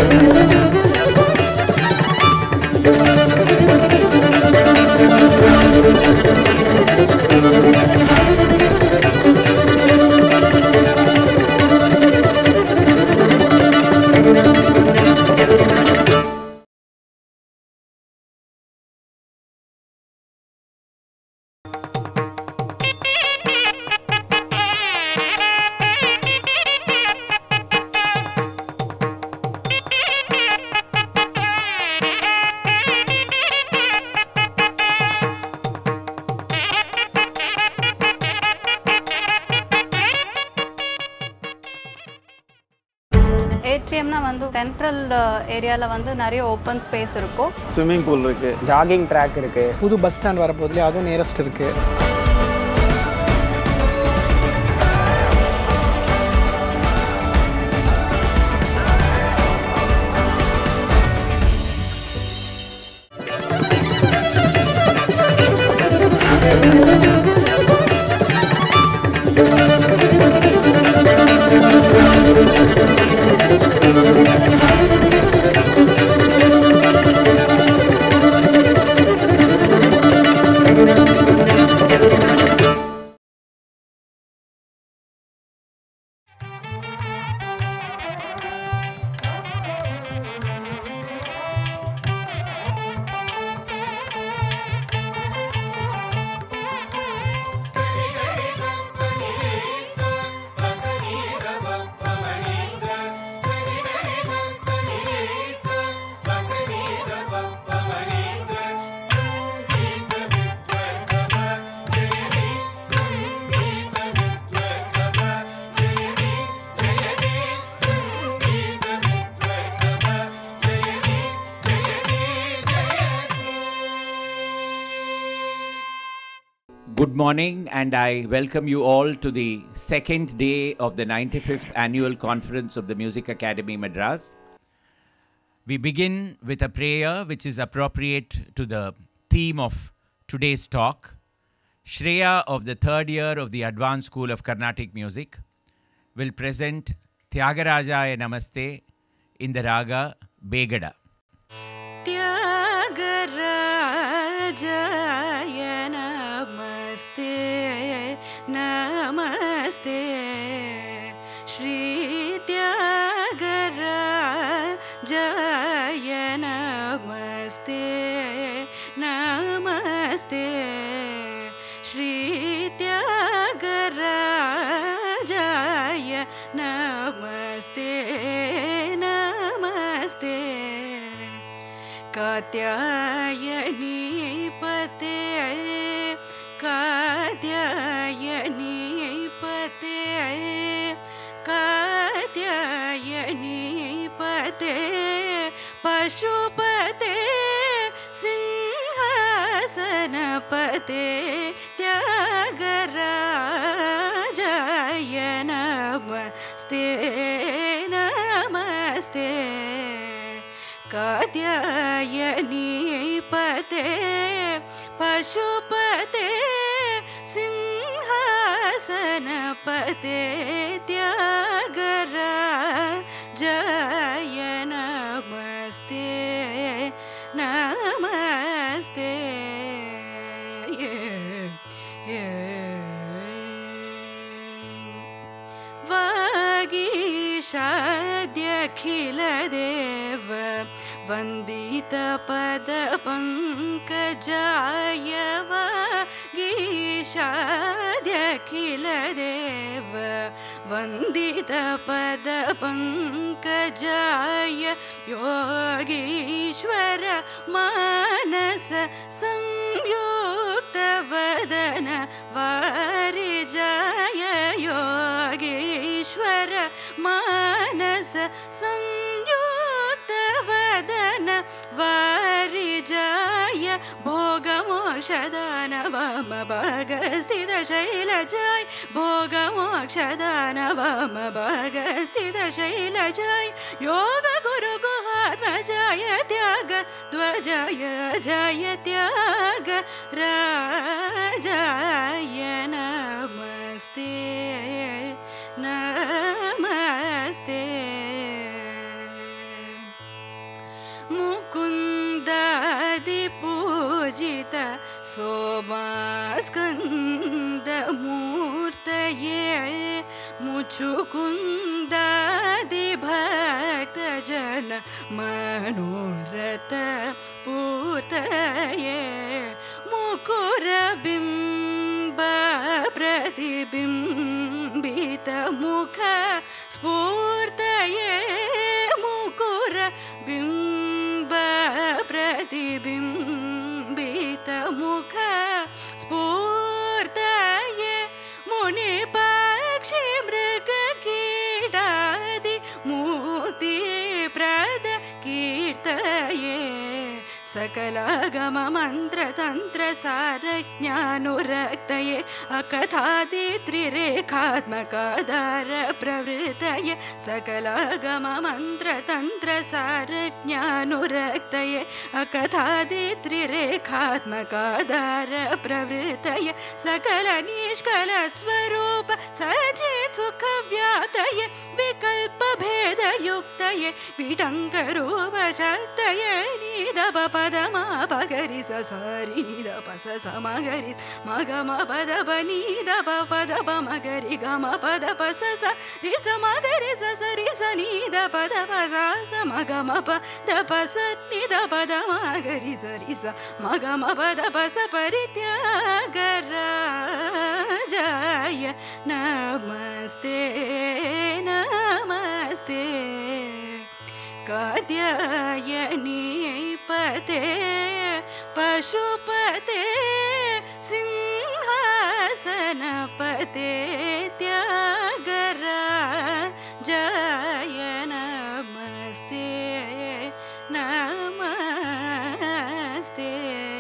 ஏட்ரியம்னா வந்து சென்ட்ரல் ஏரியாவில் வந்து நிறைய ஓப்பன் ஸ்பேஸ் இருக்கும். ஸ்விம்மிங் பூல் இருக்குது, ஜாகிங் ட்ராக் இருக்குது, புது பஸ் ஸ்டாண்ட் வரப்போதுலேயே அதுவும் நியரஸ்ட் இருக்குது. Good morning, and I welcome you all to the second day of the 95th Annual Conference of the Music Academy Madras. We begin with a prayer which is appropriate to the theme of today's talk. Shreya of the third year of the Advanced School of Carnatic Music will present Tyagarajaya Namaste in the raga Begada. Tyagarajaya Namaste, Namaste, Shri Tyagarajaya Namaste, Namaste, Shri Tyagarajaya Namaste, Namaste, Katyayani Pate, Katyayani Pate, Katyayani Pate, Pashupate, Singhasana Pate, Tyagarajaya Namaste, Namaste, Katyayani Pate, Pashupate, Singhasana Pate, Tyagarajaya Namaste, Namaste. Vagishadyakhiladev Vandita pada pankajaya, Vagishadyakhiladev Vandita pada pankajaya, Yogishwara manasa samyukta vadana varijaya, Yogishwara manasa samyukta vadana varijaya, Bhogamokshadana vama bhagasthita shailajay, Bhogamokshadana vama bhagasthita shailajay, Yoga Guru Guhatmajaya Tyaga Dvajaya Jaya Tyaga Rajaya Namaste, Namaste. सोमास्कन्दमूर्तये मुचुकुन्दादिभक्तजन मनोरथ पूर्तये मुकुरबिम्ब प्रतिबिम्बितमुख स्फूर्तये मुकुरबिम्ब प्रतिबिम्बितमुख स्फूर्तये मुनिपक्षि मृगकीटादि मुक्तिप्रद कीर्तये सकलागममन्त्रतन्त्रसारज्ञानुरक्तये अकथादित्रिरेखात्मकाधार प्रवृतये सकलागममन्त्रतन्त्रसारज्ञानुरक्तये अकथादित्रिरेखात्मकाधार प्रवृतये सकलनिष्कलस्वरूप सचित् सुखव्याप्तये विकल्पभेदयुक्तये विटङ्करूपशक्तये निदपपदमापगरि ससरि निदपस समगरि मगमपदप निदपपदप मगरि गमपदप सस रि समगरि ससरि स निदपदप स मगमप दपस निदपदमगरि सरि स मगमपदप स परित्यागराजाय नमस्ते नमस्ते कात्यायनीपते पशुपते सिंहासनपते त्यागराजाय नमस्ते नमस्ते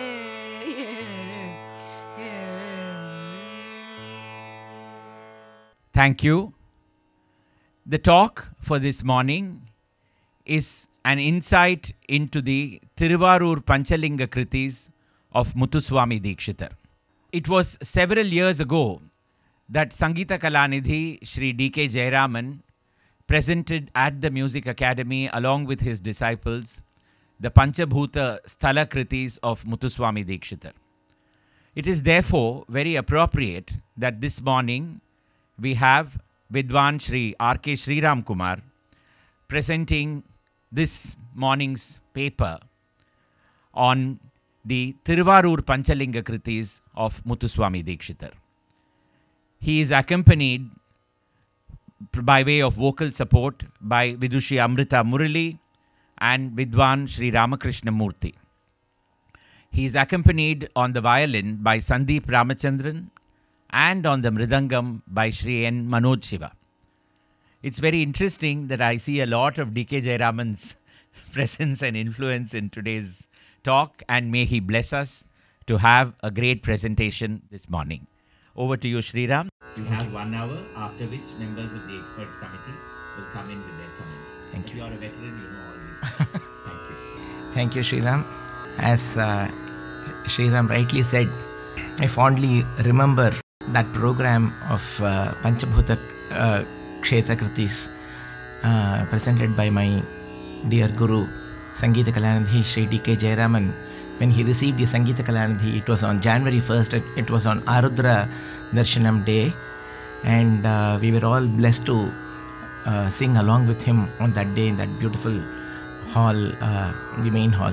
Thank you. The talk for this morning is an insight into the Thiruvarur Panchalinga Kritis of Muthuswami Dikshitar. It was several years ago that Sangeeta Kalanidhi Shri D.K. Jayaraman presented at the Music Academy along with his disciples the Panchabhuta Sthala Kritis of Muthuswami Dikshitar. It is therefore very appropriate that this morning we have Vidwan Shri R.K. Sriram Kumar presenting this morning's paper on the Thiruvarur Panchalinga Kritis of Muthuswami Dikshitar. He is accompanied by way of vocal support by Vidushi Amrita Murali and Vidwan Shri Ramakrishna Murthy. He is accompanied on the violin by Sandeep Ramachandran and on the mridangam by Shri N. Manoj Shiva. It's very interesting that I see a lot of D.K. Jayaraman's presence and influence in today's talk, and may he bless us to have a great presentation this morning. Over to you, Shri Ram. You have 1 hour, after which members of the experts committee will come in with their comments. Thank you. You are a veteran, you know all these things. Thank you. Thank you, Sriram. As Sriram rightly said, I fondly remember that program of Panchabhuta Kshetra Kritis presented by my dear Guru, Sangeeta Kalanidhi Shri D.K. Jayaraman. When he received the Sangeeta Kalanidhi, it was on January 1st, it was on Arudra Darshanam Day, and we were all blessed to sing along with him on that day in that beautiful hall, the main hall.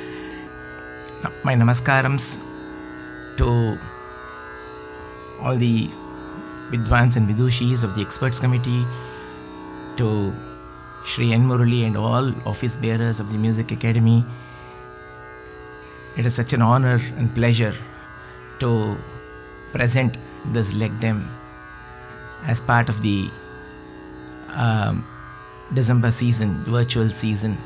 My namaskarams to all the Vidwans and Vidushis of the experts committee, to Shri N. Murali and all office bearers of the Music Academy. It is such an honor and pleasure to present this Legdem as part of the December season, virtual season.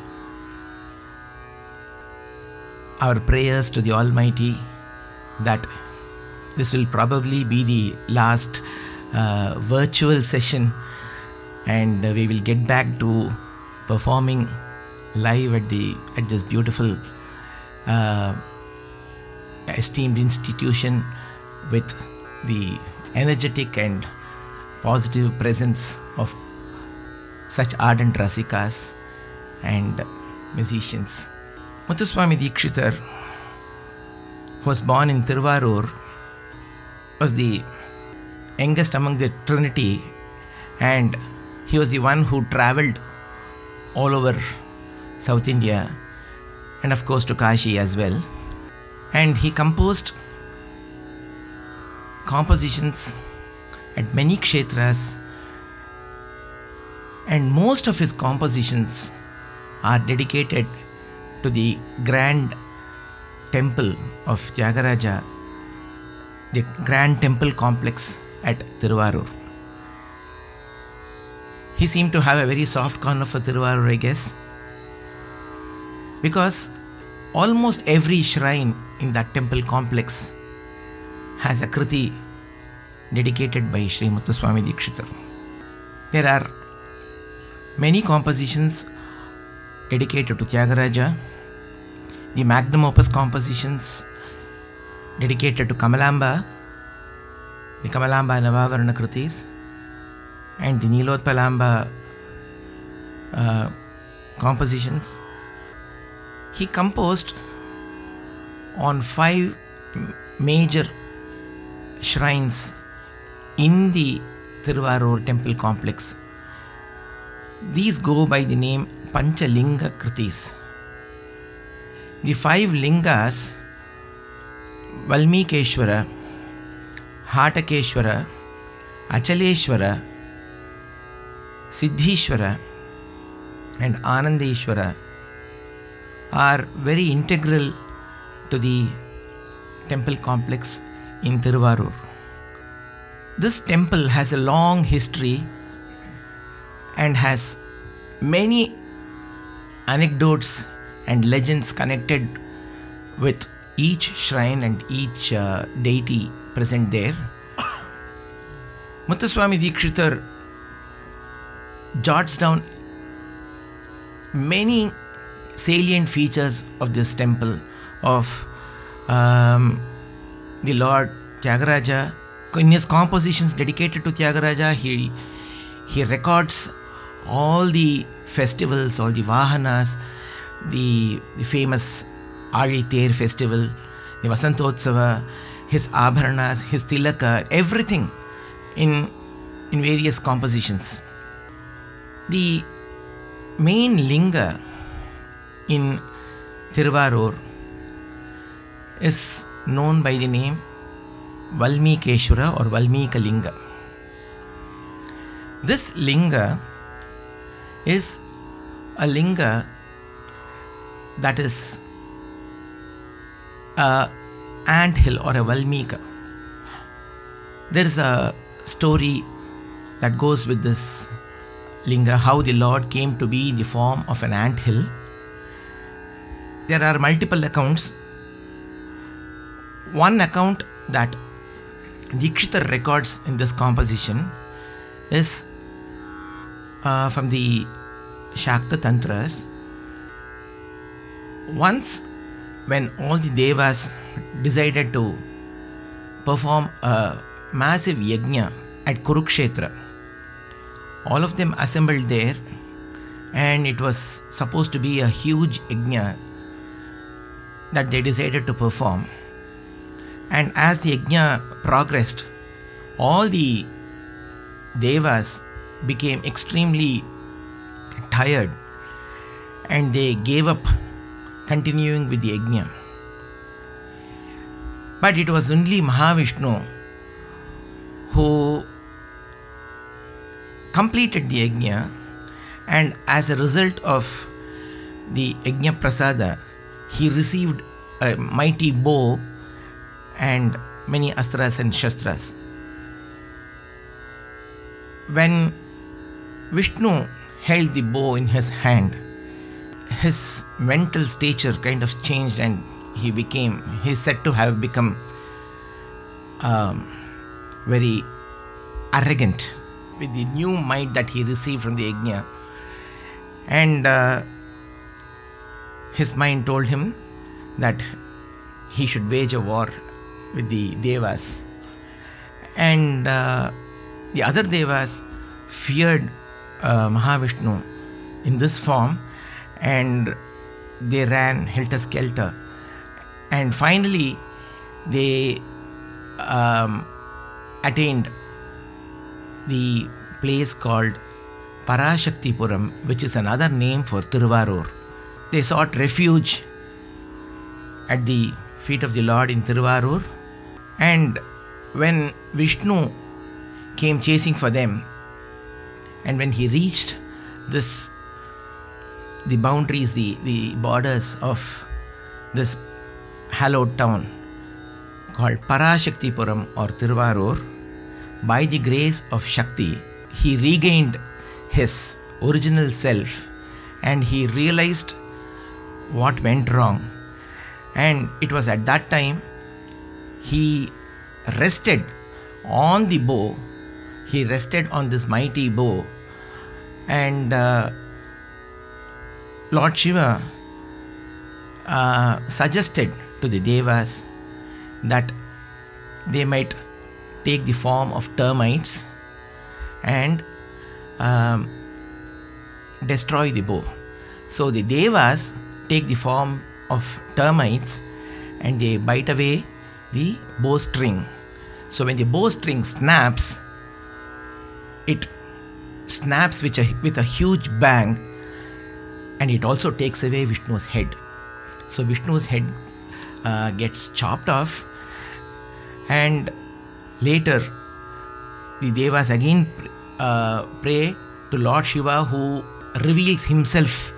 Our prayers to the Almighty that this will probably be the last virtual session, and we will get back to performing live at this beautiful esteemed institution with the energetic and positive presence of such ardent rasikas and musicians. Muthuswami Dikshitar who was born in Tiruvarur, was the youngest among the Trinity, and he was the one who travelled all over South India and of course to Kashi as well. And he composed compositions at many kshetras, and most of his compositions are dedicated to the grand temple of Tyagaraja, the grand temple complex at Tiruvarur. He seemed to have a very soft corner for Tiruvarur, I guess, because almost every shrine in that temple complex has a kriti dedicated by Sri Muthuswami Dikshitar. There are many compositions dedicated to Tyagaraja, the magnum opus compositions dedicated to Kamalamba, the Kamalamba Navavarana Kritis, and the Nilotpalamba compositions. He composed on 5 major shrines in the Tiruvarur temple complex. These go by the name Panchalinga Kritis. The 5 lingas, Valmikeshwara, Hatakeshwara, Achaleshwara, Siddhishwara and Anandeshwara, are very integral to the temple complex in Tiruvarur. This temple has a long history and has many anecdotes and legends connected with each shrine and each deity present there. Muthuswami Dikshitar jots down many salient features of this temple of the Lord Tyagaraja. In his compositions dedicated to Tyagaraja, he records all the festivals, all the Vahanas, the famous Adi-Ther festival, the Vasantotsava, his Abharanas, his Tilaka, everything in various compositions. The main linga in Tiruvarur is known by the name Valmikeshwara or Valmika Linga. This linga is a linga that is a ant hill or a Valmika. There is a story that goes with this linga, how the Lord came to be in the form of an ant hill. There are multiple accounts. One account that Dikshitar records in this composition is from the Shakta Tantras. Once, when all the Devas decided to perform a massive yajna at Kurukshetra, all of them assembled there, and it was supposed to be a huge yajna that they decided to perform. And as the yajna progressed, all the Devas became extremely tired and they gave up continuing with the yajna. But it was only Mahavishnu who completed the yajna, and as a result of the yajna prasada, he received a mighty bow and many astras and shastras. When Vishnu held the bow in his hand, his mental stature kind of changed, and he's said to have become very arrogant with the new might that he received from the yajna. And his mind told him that he should wage a war with the Devas. And the other Devas feared Mahavishnu in this form, and they ran helter-skelter. And finally, they attained the place called Parashaktipuram, which is another name for Tiruvarur. They sought refuge at the feet of the Lord in Tiruvarur, and when Vishnu came chasing for them, and when he reached the boundaries, the borders of this hallowed town called Parashaktipuram or Tiruvarur, by the grace of Shakti, he regained his original self and he realized what went wrong. And it was at that time he rested on the bow, he rested on this mighty bow, and Lord Shiva suggested to the Devas that they might take the form of termites and destroy the bow. So the Devas take the form of termites and they bite away the bowstring. So when the bowstring snaps, it snaps with a huge bang, and it also takes away Vishnu's head. So Vishnu's head gets chopped off, and later the Devas again pray to Lord Shiva, who reveals himself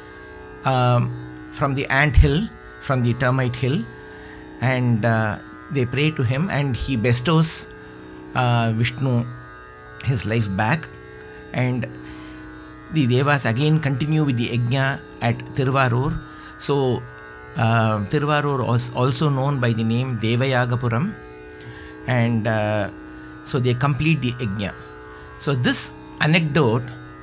from the ant hill, from the termite hill, and they pray to him, and he bestows Vishnu his life back, and the Devas again continue with the Yajna at Tiruvarur. So Tiruvarur was also known by the name Devayagapuram, and so they complete the Yajna. So this anecdote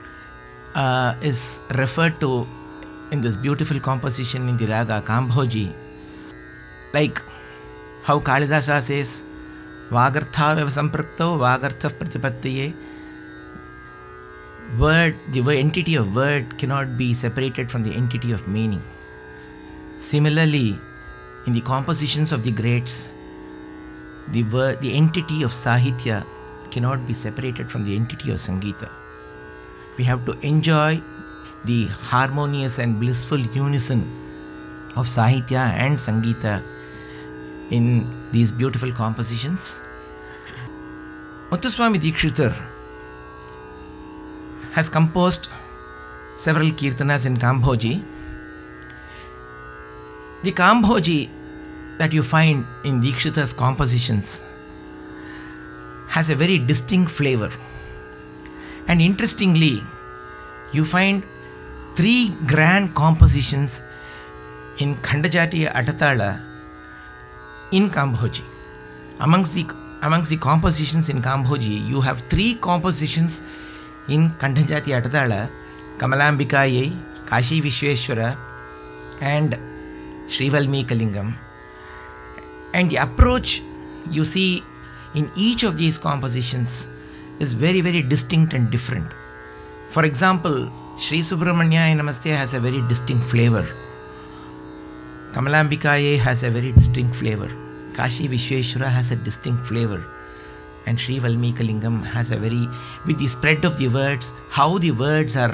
is referred to in this beautiful composition in the raga Kambhoji, like how Kalidasa says, Vagartha Vavasamprakto Vagartha Pratipattiye. Word, the entity of word cannot be separated from the entity of meaning. Similarly, in the compositions of the greats, the entity of Sahitya cannot be separated from the entity of Sangeeta. We have to enjoy the harmonious and blissful unison of Sahitya and Sangeeta in these beautiful compositions. Muthuswami Dikshitar has composed several kirtanas in Kambhoji. The Kambhoji that you find in Dikshitar's compositions has a very distinct flavor. And interestingly, you find 3 grand compositions in Khandajatiya Atatala in Kambhoji. Amongst the compositions in Kambhoji, you have 3 compositions in Khandajatiya Atatala: Kamalambikaye, Kashi Vishweshwara, and Sri Valmikalingam. And the approach you see in each of these compositions is very, very distinct and different. For example, Sri Subramanyaya Namaste has a very distinct flavor. Kamalambikaye has a very distinct flavor. Kashi Vishweshwara has a distinct flavor. And Sri Valmikalingam has a very, with the spread of the words, how the words are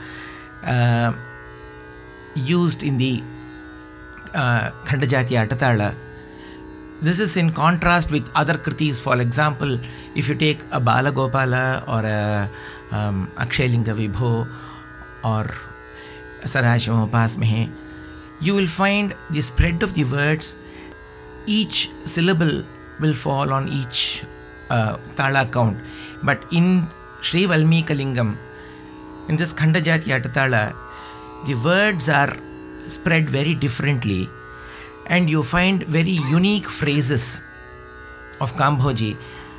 used in the Khandajatiya Atatala. This is in contrast with other kritis. For example, if you take a Balagopala or a Akshayalinga Vibho or Sarasham Upasmehe, you will find the spread of the words, each syllable will fall on each Tala count. But in Sri Valmikalingam, in this Khandajatiya Atatala, the words are spread very differently, and you find very unique phrases of Kambhoji.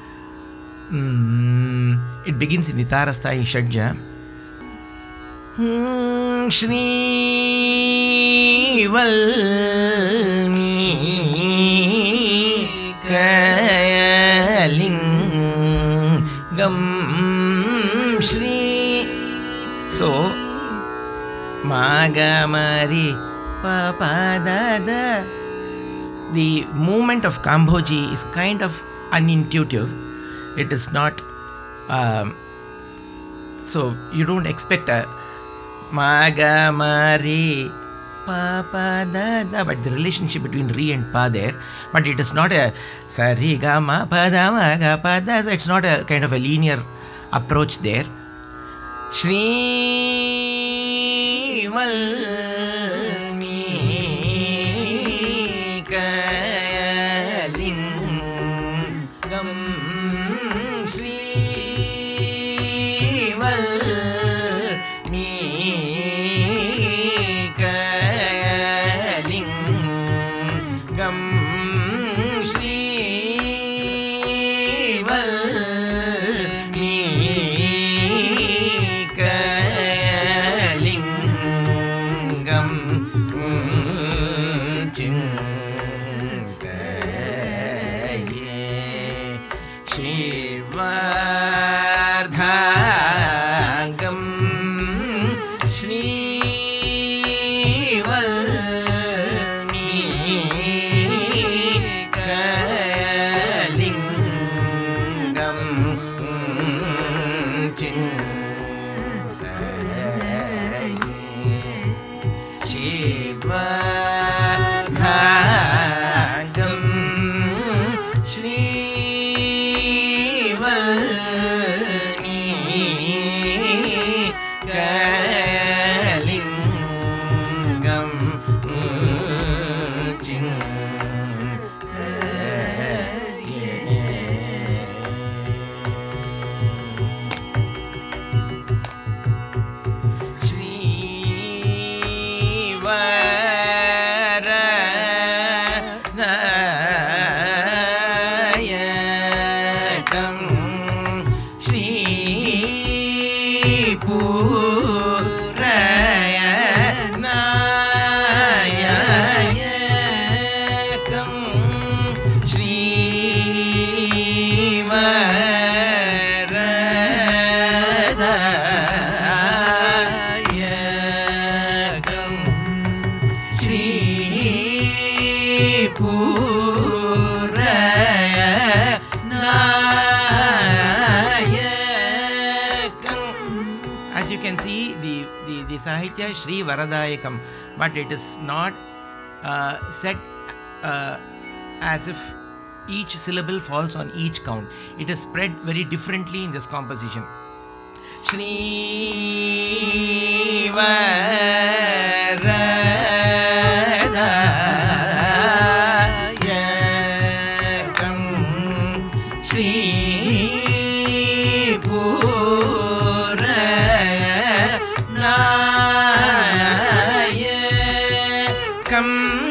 It begins in the Tarasthai Shadja. Shri Valmikalingam Shri. So, Magamari Papadada the movement of Kambhoji is kind of unintuitive. It is not, so you don't expect a ma ga ma re pa pa da da, but the relationship between re and pa there, but it is not a sa re ga ma pa da ma ga pa da. It's not a kind of a linear approach there. Shri Valmi Kalingam, Shri Valmi Kalingam, Shri Valmi Kalingam, Chintaye Shivardhangam, Shri Valmi Kalingam, Chintaye Shivardhangam, Shri Valmi Kalingam, Shri Varanayakam, Shri Purayanayakam, Shri Varanayakam, Shri Purayanayakam. As you can see, the Sahitya is Shri Varadayakam, but it is not set as if each syllable falls on each count. It is spread very differently in this composition. Shri Varadayakam, Shri Purayanayakam,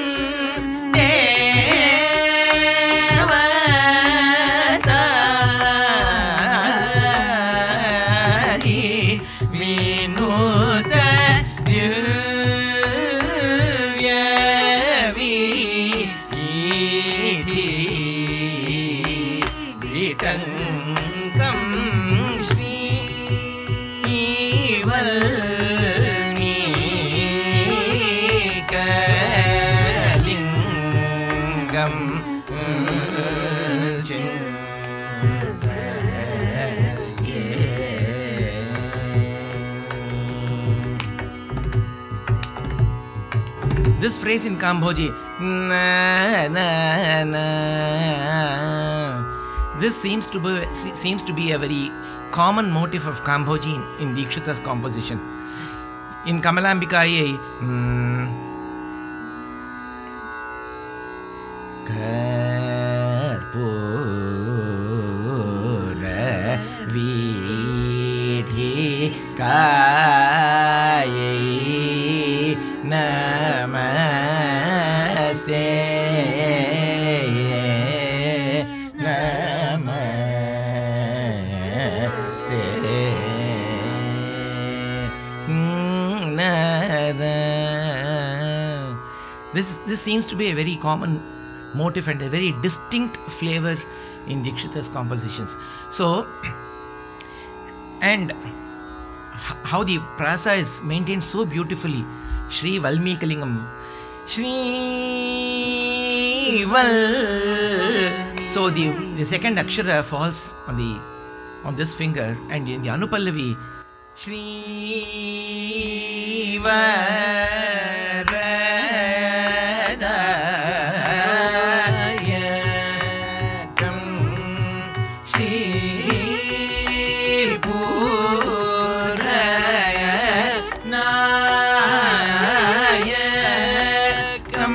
Devatari Vinuta Divya Viti Vitangam, Shri Valmi Kalingam, this phrase in Kambhoji, na, na, na, this seems to be a very common motif of Kambhoji in Dikshita's composition. In Kamalambika, Karpura Vidhi Kaye Namaste, Namaste. This seems to be a very common motif and a very distinct flavor in Dikshita's compositions. So, and how the prasa is maintained so beautifully. Shri Valmikalingam, Shri So the second akshara falls on this finger, and in the Anupallavi, Shri Varadayakam Shri Puraya Nayakam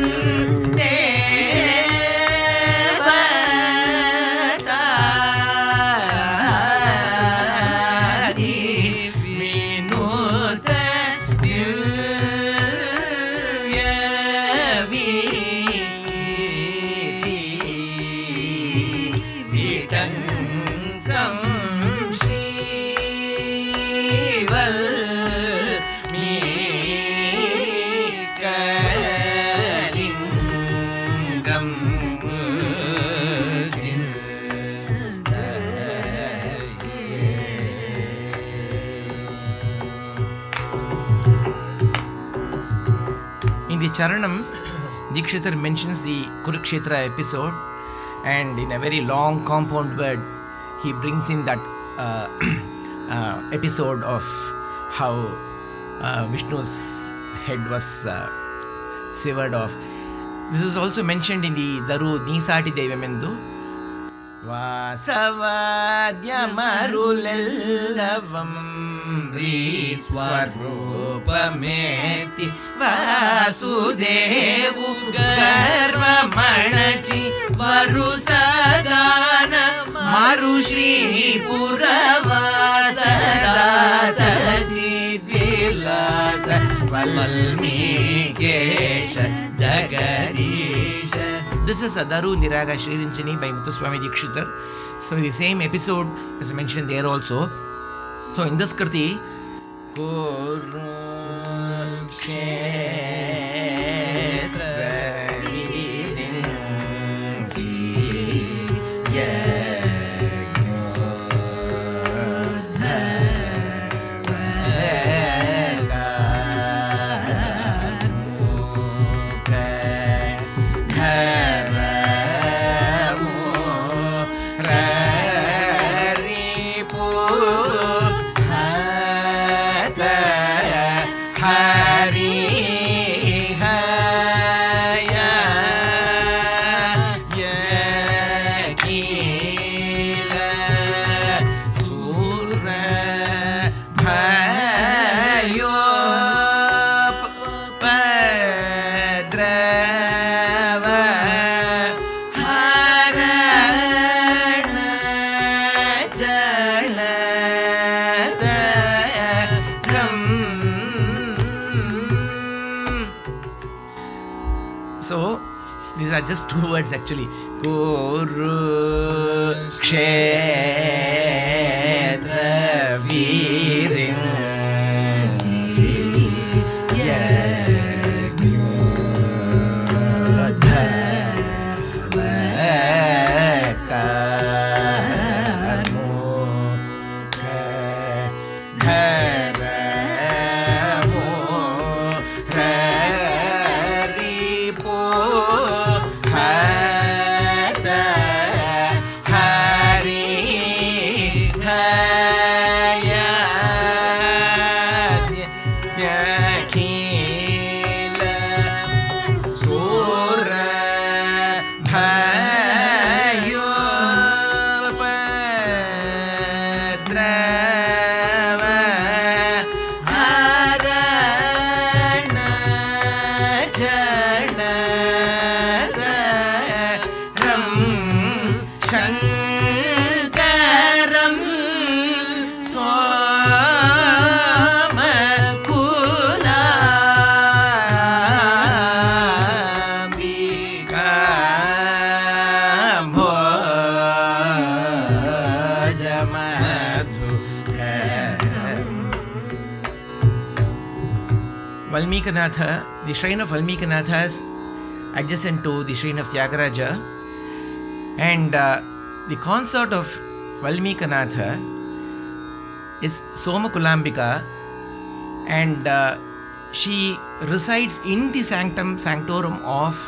In the Charanam, Dikshitar mentions the Kurukshetra episode, and in a very long compound word, he brings in that episode of how Vishnu's head was severed off. This is also mentioned in the Daru Nisati Devamendu. Vasavadhyamarulellavam Swarupameti Vasudevu Garvamanachi Varusadana Marushri Puravasada Sajidvilasa Valmikesha Jagarisha. This is Adaru Niraga Shririnchani by Muthuswami Dikshitar. So the same episode is mentioned there also. So in this Kriti, so these are just two words actually. Kurukshetra Virinchi Valmikanatha, the shrine of Valmikanatha is adjacent to the shrine of Tyagaraja, and the consort of Valmikanatha is Somakulambika, and she resides in the sanctorum of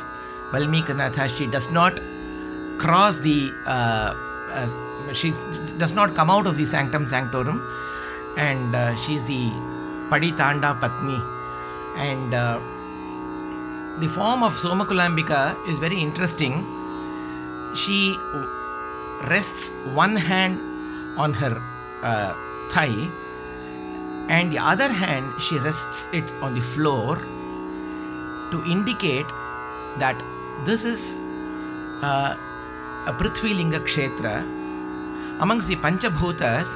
Valmikanatha, she does not cross the, she does not come out of the sanctum sanctorum, and she is the Paditanda Patni. And the form of Somakulambika is very interesting. She rests one hand on her thigh, and the other hand she rests it on the floor to indicate that this is a Prithvi Linga Kshetra. Amongst the Panchabhutas,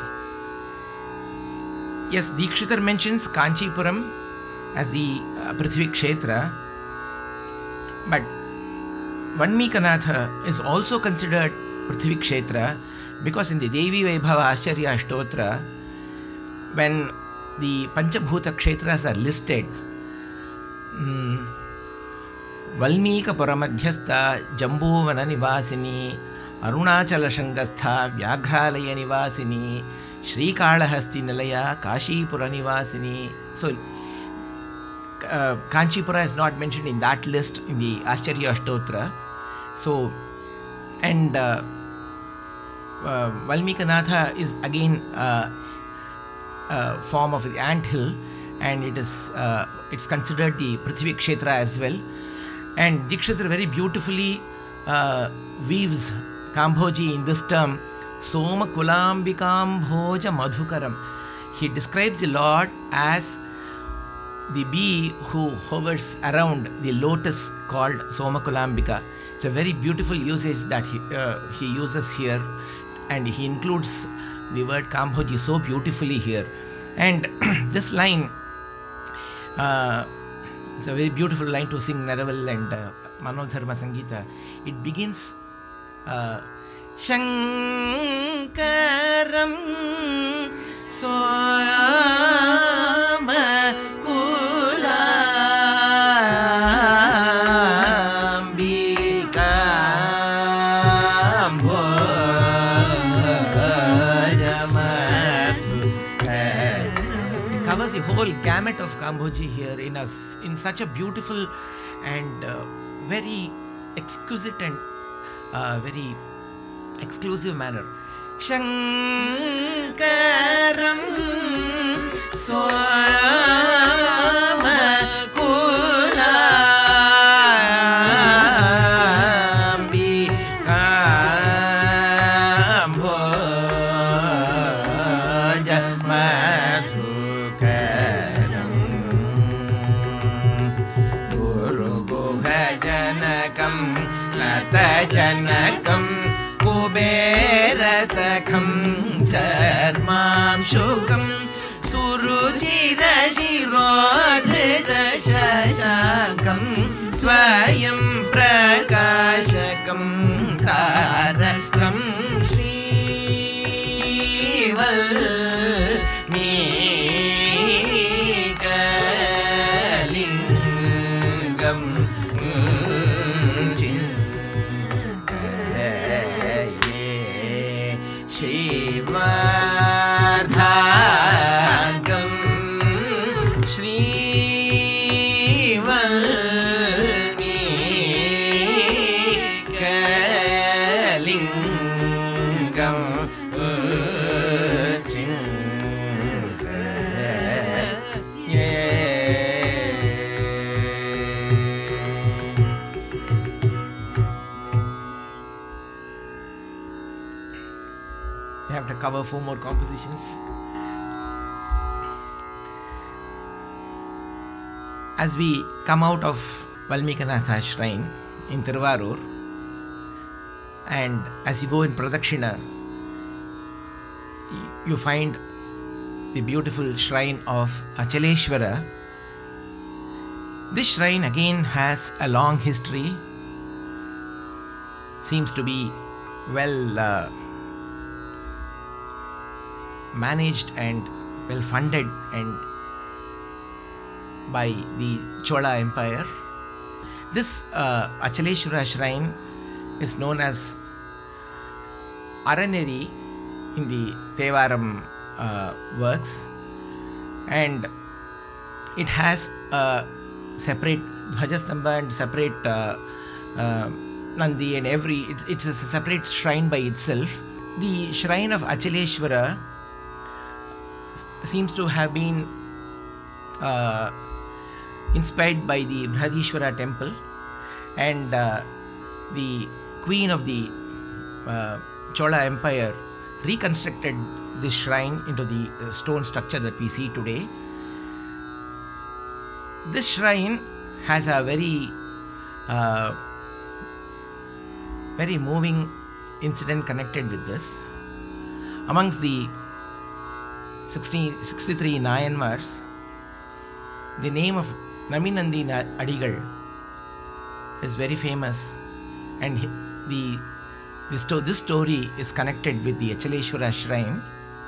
yes, Dikshitar mentions Kanchipuram as the Prithvi Kshetra, but Valmikanatha is also considered Prithvi Kshetra because in the Devi Vaibhava Ashcharya Ashtotra, when the Panchabhuta Kshetras are listed, Valmika Paramadhyastha, Jambuvana Nivasini, Arunachala Shangastha, Vyagralaya Nivasini, Shri Kalahasti Nilaya, Kashipura Nivasini. So, Kanchipura is not mentioned in that list in the Ashcharya Ashtotra. So, and Valmikanatha is again a form of the ant hill, and it is it's considered the Prithvi Kshetra as well. And Dikshitar very beautifully weaves Kambhoji in this term, Soma Kulambikambhoja Madhukaram. He describes the Lord as the bee who hovers around the lotus called Somakulambika. It's a very beautiful usage that he uses here, and he includes the word Kambhoji so beautifully here. And this line, it's a very beautiful line to sing Naraval and Manodharma Sangeeta. It begins Shankaram Swama gamut of Kambhoji here in such a beautiful and very exquisite and very exclusive manner. Shankaram Swama Kulambika Madhukaram Guruguhajanakam Natajanakam Kuberasakam Charmam Shukam Suruchira Shirodhrita Shashakam Swayam Prakashakam Tarakam Shrival Mikalingam Shivardhagam Shrivalmikalingam We have to cover 4 more compositions. As we come out of Valmikanatha shrine in Tiruvarur, and as you go in Pradakshina, you find the beautiful shrine of Achaleshwara. This shrine again has a long history, seems to be well managed and well funded and by the Chola Empire. This Achaleshwara shrine is known as Araneri in the Tevaram works, and it has a separate Dhvajastambha and separate Nandi and it's a separate shrine by itself. The shrine of Achaleshwara seems to have been inspired by the Brihadishwara temple, and the queen of the Chola Empire reconstructed this shrine into the stone structure that we see today. This shrine has a very very moving incident connected with this. Amongst the 63 Nayanmars, the name of Naminandi Adigal is very famous, and this story is connected with the Achaleshwara shrine.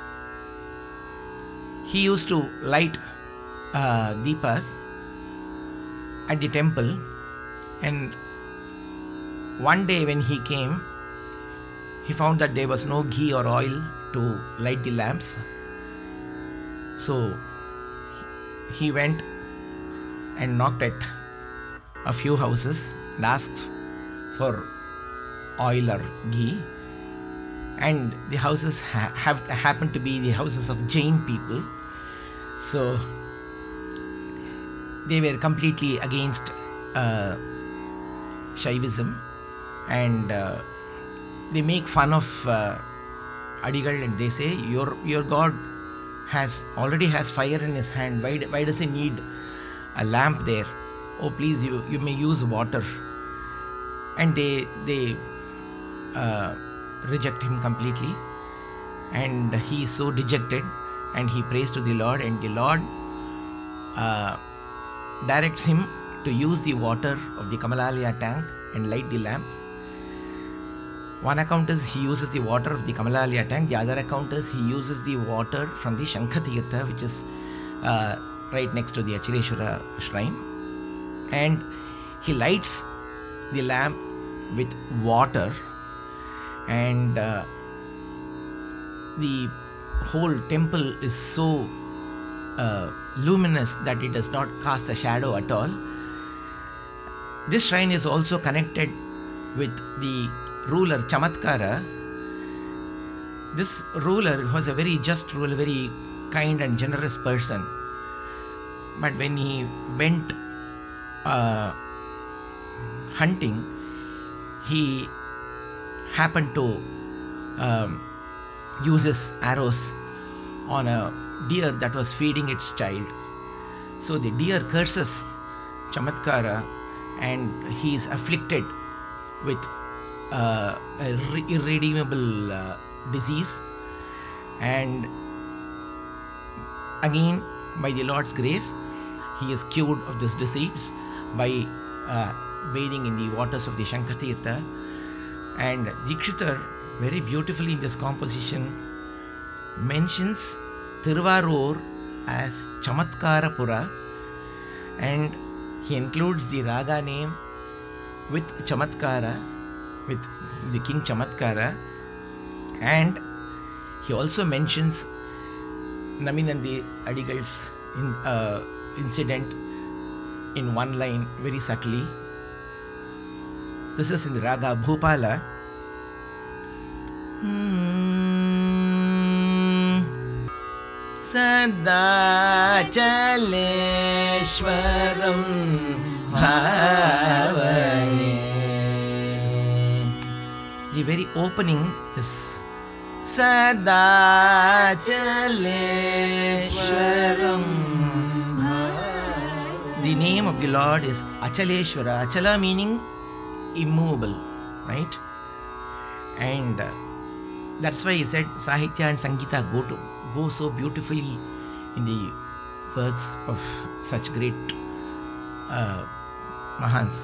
He used to light deepas at the temple, and one day when he came, he found that there was no ghee or oil to light the lamps. So he went and knocked at a few houses and asked for oil or ghee, and the houses happened to be the houses of Jain people. So they were completely against Shaivism, and they make fun of Adigal, and they say, your God already has fire in his hand. Why does he need a lamp there? Oh, please, you may use water. And they reject him completely, and he is so dejected, and he prays to the Lord, and the Lord directs him to use the water of the Kamalalaya tank and light the lamp. One account is he uses the water of the Kamalalaya tank. The other account is he uses the water from the Shankatirtha, which is right next to the Achaleshwara shrine, and he lights the lamp with water, and the whole temple is so luminous that it does not cast a shadow at all. This shrine is also connected with the ruler Chamatkara. This ruler was a very just ruler, very kind and generous person. But when he went hunting, he happened to use his arrows on a deer that was feeding its child. So the deer curses Chamatkara, and he is afflicted with irredeemable disease, and again by the Lord's grace he is cured of this disease by bathing in the waters of the Shankatirtha. And Dikshitar very beautifully in this composition mentions Tiruvarur as Chamatkarapura, and he includes the raga name with Chamatkara, with the king Chamatkara, and he also mentions Naminandi Adigal's incident in one line very subtly. This is in the raga Bhupala. Sadachaleshwaram bhavaye. The very opening is Sadachaleshwaram. The name of the Lord is Achaleshwara. Achala meaning immovable, right? And that's why he said Sahitya and Sangeeta go so beautifully in the works of such great Mahans.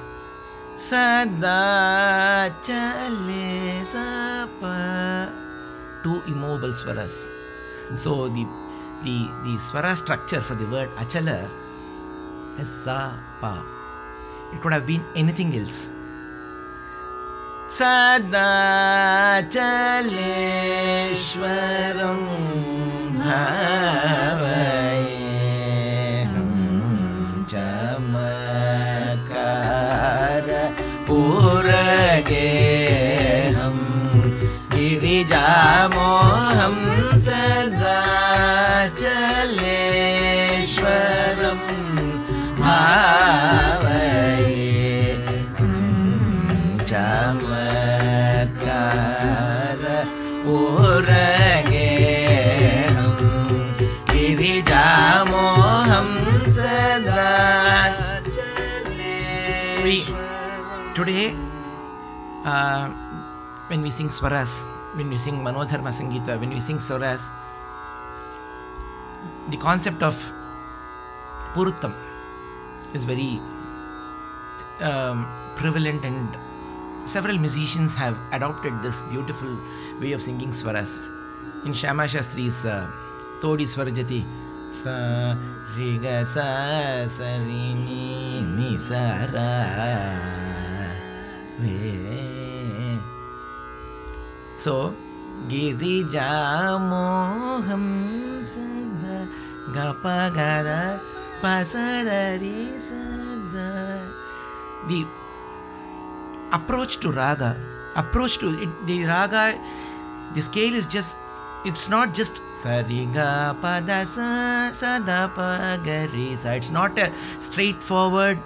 Sadachale Sapa. Two immobile swaras. So the swara structure for the word Achala is Sa-Pa. It could have been anything else. Sadachaleshwaram bhavaye chamatkara pura पूरगेऽहं गिरिजामोहं सदाचलेश्वरं भावये चमत्कार पूरगेऽहं गिरिजामोहं Today, when we sing swaras, when we sing Manodharma Sangita, when we sing swaras, the concept of Puruttam is very prevalent, and several musicians have adopted this beautiful way of singing swaras. In Shyama Shastri's Todi Swarjati, Sa Riga Sa Sari Ni Sa Ra Ve. So, Girijamoham Sada Gapa Gada Pasadari Sada. The approach to raga, the raga, the scale is just, it's not just Sariga Pada Sa Sada Pa Gari Sa. It's not a straightforward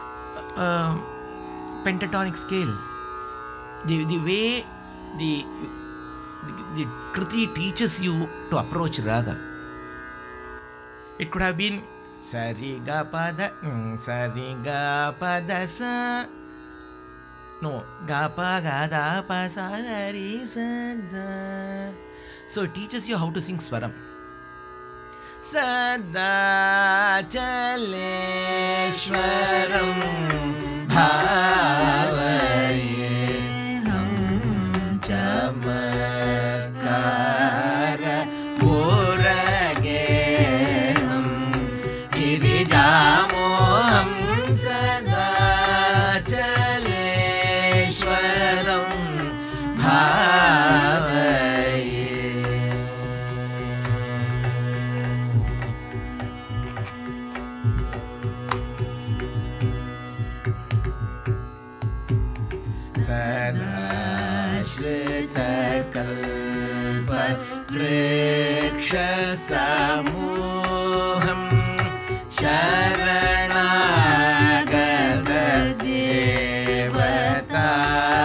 pentatonic scale. The way the Kriti teaches you to approach raga. It could have been Sariga Pada Sa. No, Ga Pa Ga Da Pa Sa Ri Sa Da. So it teaches you how to sing swaram. Sada Chaleshwaram Bhavaye Ham Chamatkara Purageham Girijamoham Sada Chaleshwaram Bhavaye. Shritakalpa Vriksha Samuham Sharanagata Devata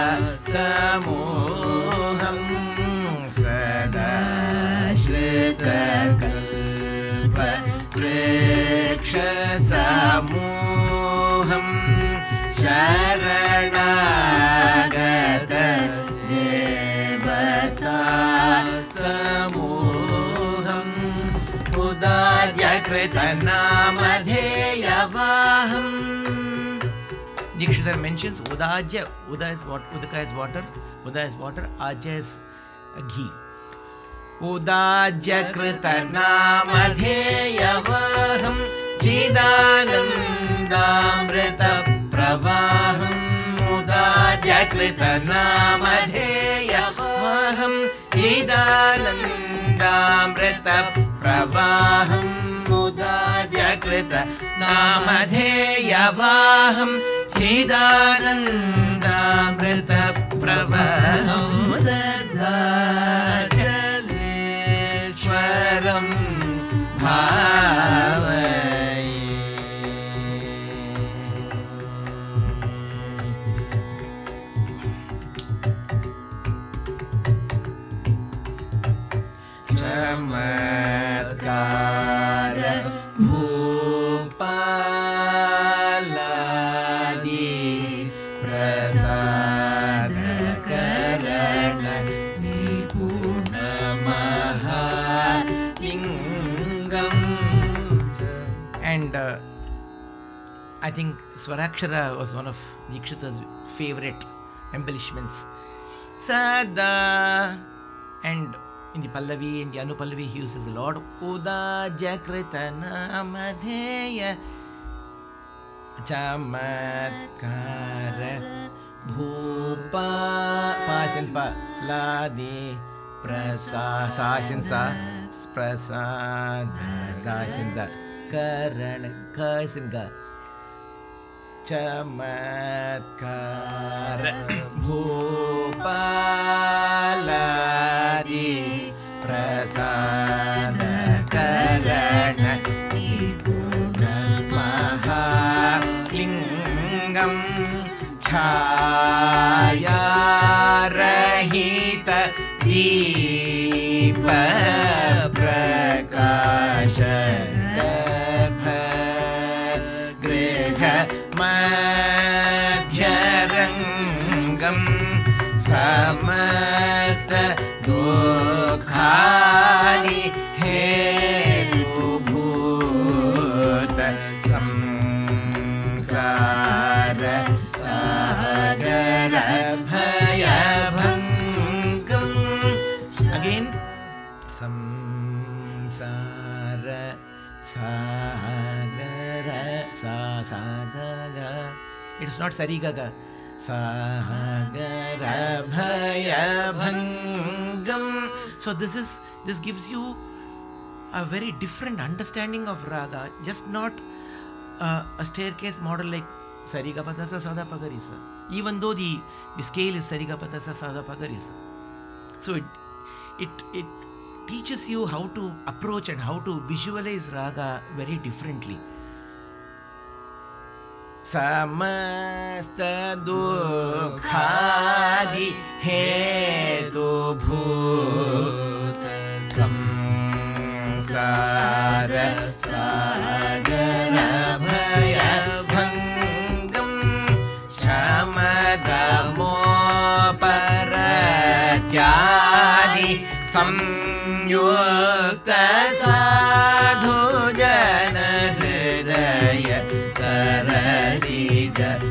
Samuham Sada Shritakalpa Vriksha Samuham Sharanagata Devata Samuham Udajakrita Namadheyavaham. Dikshitar mentions Udaja. Uda is what? Udaka is water. Uda is water. Aja is ghee. Udajakrita Namadheyavaham Chidanandamrita Pravaham. Udajakrita Namadheyavaham Chidanandamrita Pravaham. Udajakrita Namadheyavaham Chidanandamrita Pravaham Sadachaleshwaram Bhavaye. Chamatkara Bhupaladi Prasada Karana Nipuna Mahalingam. And I think Swarakshara was one of Dikshita's favorite embellishments. Sada. And in the Pallavi and the Anupallavi, he uses a lot. Udajakrita Namadheya Chamatkara Bhupa Pasinpa Ladi Prasasinsa Prasada Gasinda Karana Kasinga चमत्कार भूपालादि प्रसाद करण महालिंगम छायारहित दीप प्रकाश गृह मध्यरंगम समस्त दुखादि हेतुभूत संसार सागर भयभंगम. Again, samsar sagara sa. It is not sarigaga. Sagara bhayabhangam. So this gives you a very different understanding of raga. Just not a staircase model like Sarigapatasa Sadapagarisa. Even though the scale is Sarigapatasa Sadapagarisa. So it teaches you how to approach and how to visualize raga very differently. Samasta dukhadi hetu bhuta samsara sagara bhayabhangam shamadamo paratyadi samyukta sadhu jana hridaya sarasija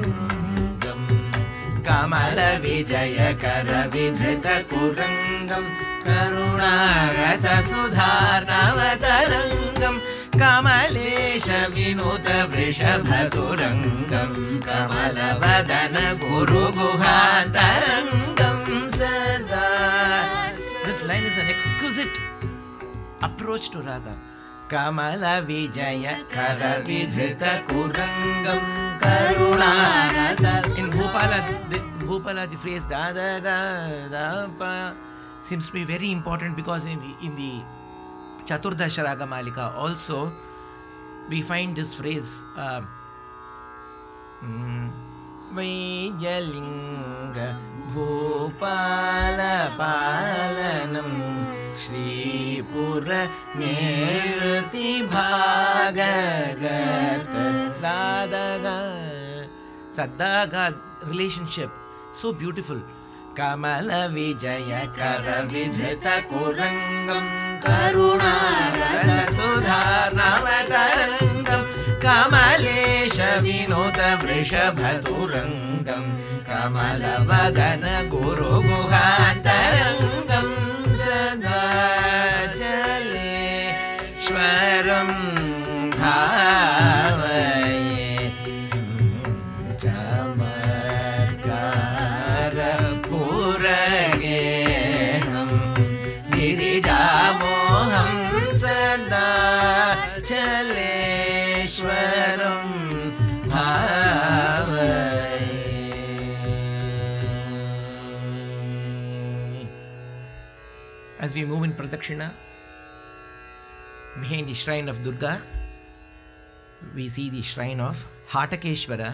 Kamala Vijaya Kara Vidhrita Kurangam Karunarasa Sudharnavatarangam Kamalesha Vinuta Vrishabhaturangam Kamala Vadana Guru Guhantarangam Sada. This line is an exquisite approach to raga. Kamala Vijaya Kara Vidhrita Kurangam Karunarasa. In Bhopala, the phrase da da ga da pa seems to be very important because in the Chaturdasha Raga Malika also we find this phrase Vaijalinga Bhopala Palanam Shri Pura Nirti Bhagagata Dadaga Sadaga relationship so beautiful. Kamala Vijaya Kara Vidhrita Kurangam Karunarasa Sudharnavatarangam Kamalesha Vinota Vrishabhaturangam Kamala Vadana Guru Guhantarangam Sadachaleshwaram Bhavaye Chamatkara Purageham Girijamoham Sadachaleshwaram Bhavaye. As we move in Pradakshina, behind the shrine of Durga, we see the shrine of Hatakeshwara.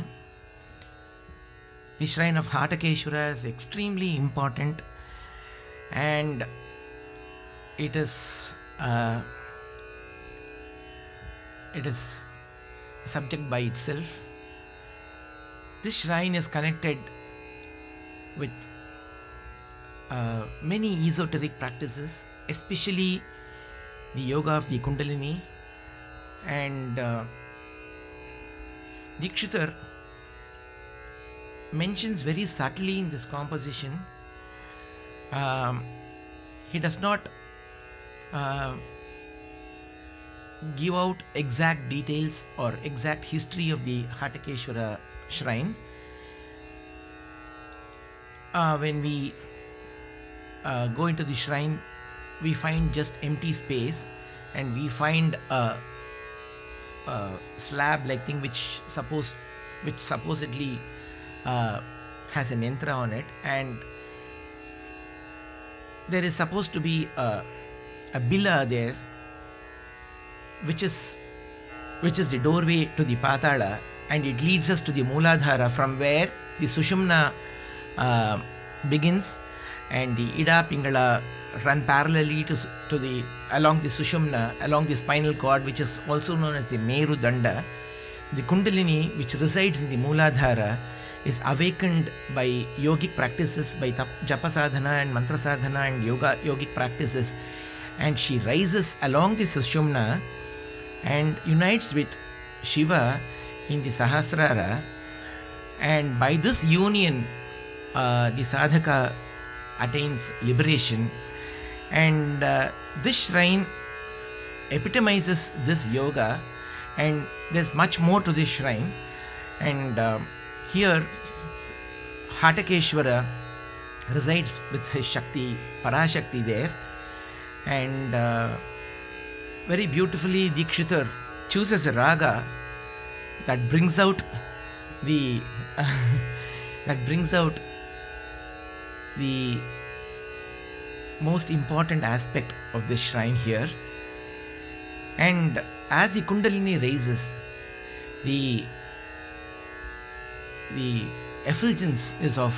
The shrine of Hatakeshwara is extremely important and it is a subject by itself. This shrine is connected with many esoteric practices, especially the yoga of the Kundalini, and Dikshitar mentions very subtly in this composition. He does not give out exact details or exact history of the Hatakeshwara shrine. When we go into the shrine, we find just empty space and we find a slab like thing which which supposedly has an yantra on it, and there is supposed to be a bila there, which is the doorway to the Patala, and it leads us to the Mooladhara, from where the Sushumna begins, and the Ida Pingala run parallelly to the along the Sushumna, along the spinal cord, which is also known as the Merudanda. The Kundalini, which resides in the Mooladhara, is awakened by yogic practices, by japa sadhana and mantra sadhana and yogic practices, and she rises along the Sushumna and unites with Shiva in the Sahasrara, and by this union the sadhaka attains liberation, and this shrine epitomizes this yoga, and there's much more to this shrine. And here Hatakeshwara resides with his Shakti, Parashakti there, and very beautifully Dikshitar chooses a raga that brings out the the most important aspect of this shrine here. And as the Kundalini raises, the effulgence is of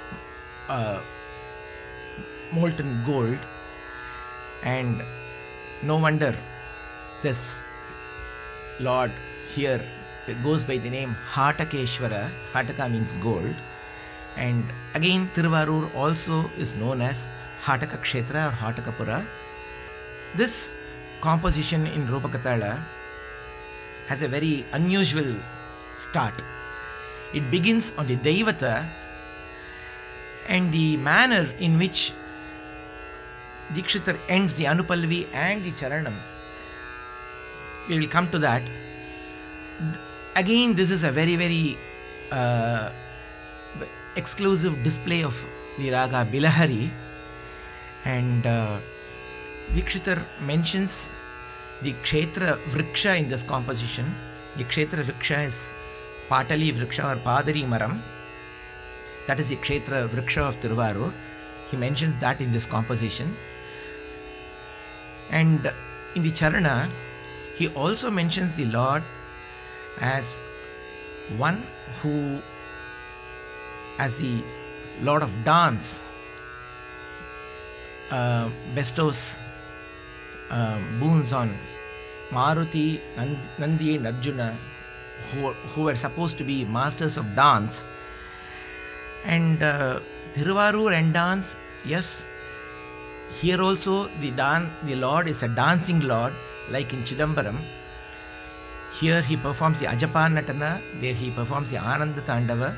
molten gold, and no wonder this Lord here goes by the name Hatakeshwara. Hataka means gold, and again Tiruvarur also is known as Hataka Kshetra or Hatakapura. This composition in Rupakatala has a very unusual start. It begins on the Deivata, and the manner in which Dikshitar ends the Anupallavi and the Charanam, we will come to that. Again, this is a very, very exclusive display of the raga Bilahari, and Dikshitar mentions the Kshetra Vriksha in this composition. The Kshetra Vriksha is Patali Vriksha or Padari Maram. That is the Kshetra Vriksha of Tiruvarur. He mentions that in this composition. And in the Charana, he also mentions the Lord as one who, as the Lord of dance, bestows boons on Maruti, Nandi and Arjuna, who were supposed to be masters of dance. And Thiruvarur and dance, yes, here also the Lord is a dancing Lord, like in Chidambaram. Here he performs the Ajapa Natana, there he performs the Ananda Tandava.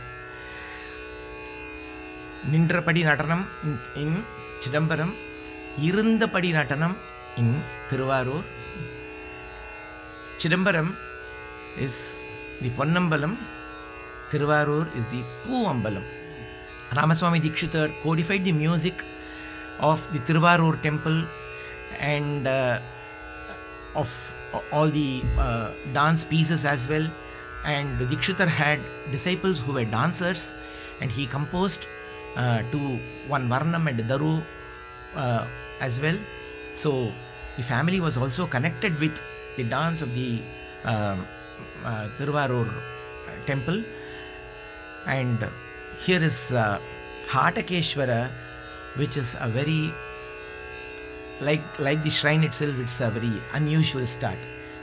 Nindrapadi Natanam in Chidambaram, Irundapadi Natanam in Thiruvarur. Chidambaram is the Ponnambalam, Thiruvarur is the Poombalam. Ramaswami Dikshitar codified the music of the Thiruvarur temple and of all the dance pieces as well. And Dikshitar had disciples who were dancers, and he composed to one Varnam and Daru as well. So the family was also connected with the dance of the Tiruvarur temple. And here is Hatakeshwara, which is a very, like the shrine itself, it's a very unusual start.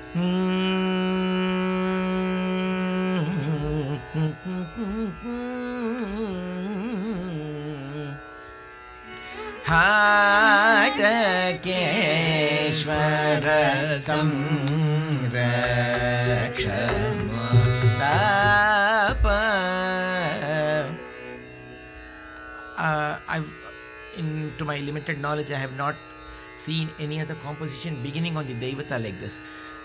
Hatakeshwara Samrakshama to my limited knowledge, I have not seen any other composition beginning on the Deivata like this.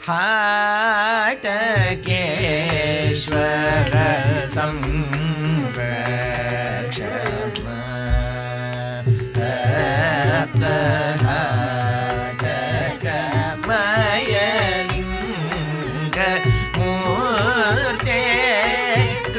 Hatakeshwara Samrakshama Mayalinga Murte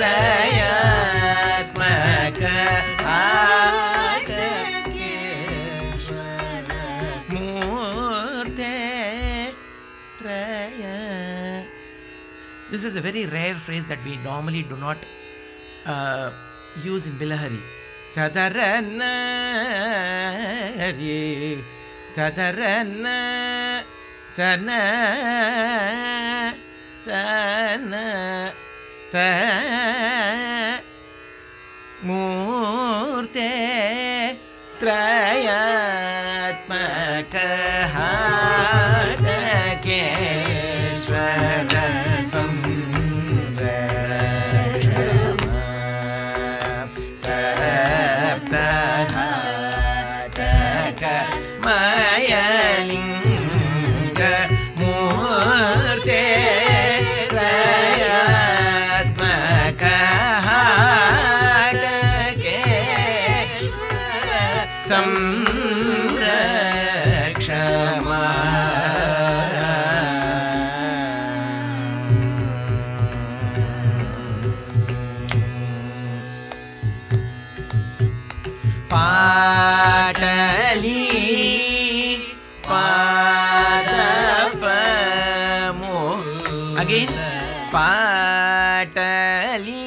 This is a very rare phrase that we normally do not use in Bilahari. Tadarana re tadarana tana tana ta मूर्ते त्रयात्मकः Hatkeshwar संरक्षमयलिङ्ग मूर्ते त्रयात्मकः संरक्षमा पाटली पादपमो again पाटली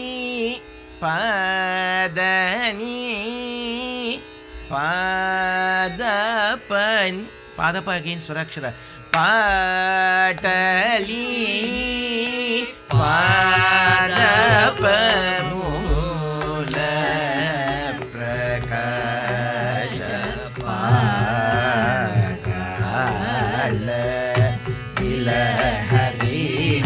पादनी पादपन पादप again स्वराक्षर पाटली पादप मूल प्रकाश Pakhal बिलहरि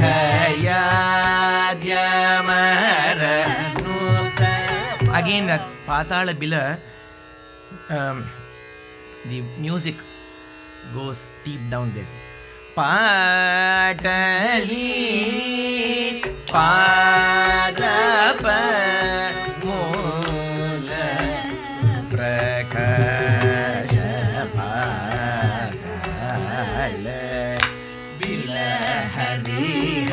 हयाद्यमर again that Patala Bila. The music goes deep down there. Patali padapa mula prakasha pakala bilahari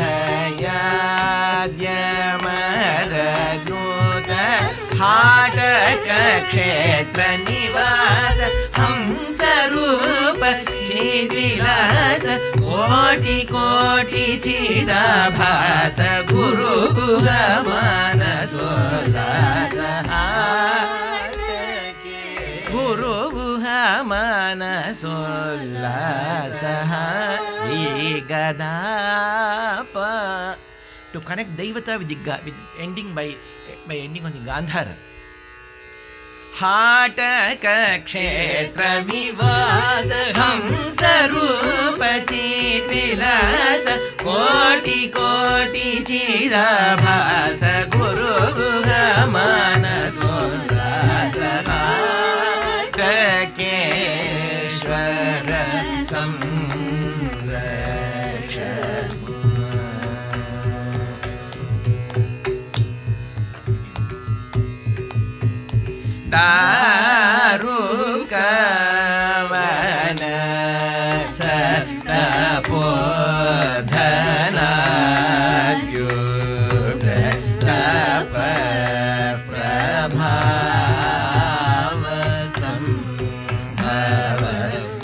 hayadyamaranuta हाटक क्षेत्र निवास हंस रूप चिद्विलास कोटि कोटि चिदाभास गुरु गुह मानसोल्लास गुरु गुह मानसोल्लास गदाप. To connect Daivata with ending by ending on the Gandhara. Hataka kshetra vivasa hamsa rupa chitvilasa koti koti chidabhasa guru guha manasollasa hatakeshvara samrakshama. Darukavana satapodhana yudra tapa prabhava sambhava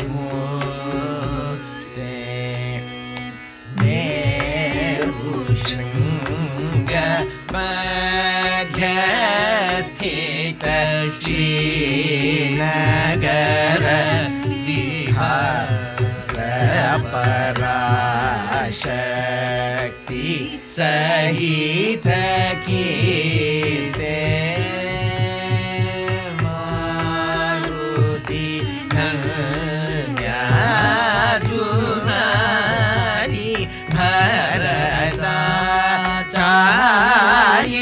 murte meru shringa madhyasthita Srinagara Vihara Parashakti Sahita Kirte Maruti Nanyadunadi Bharata Chari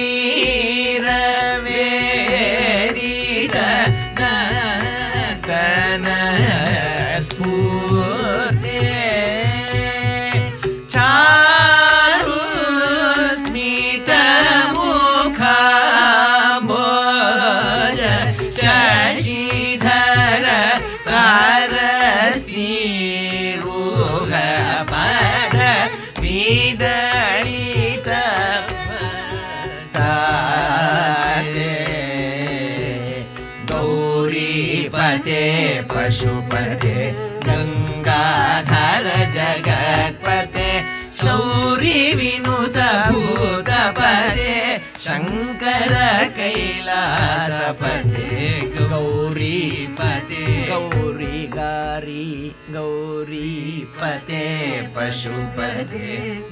पशुपते गंगाधर जगतपते शो गौरी विनुत भूतपते शंकर कैलासपते गौरीपते गौरी गारी गौरीपते पशुपते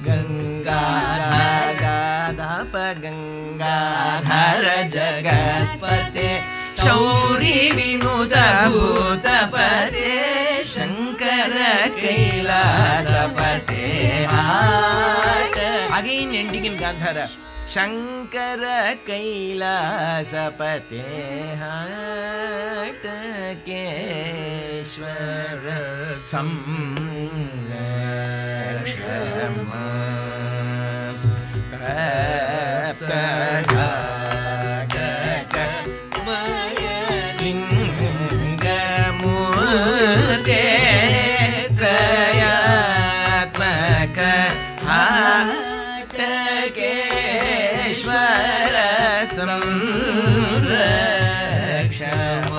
गंगाधप गंगाधर जगत्पते शौरी विनुत भूतपते शंकर कैलासपते अगेन एंडिंग इन गांधार शंकर कैलासपते हाटकेश्वर संरक्षम लिंगमूर्ते त्रयात्मक हाटकेश्वर संरक्षम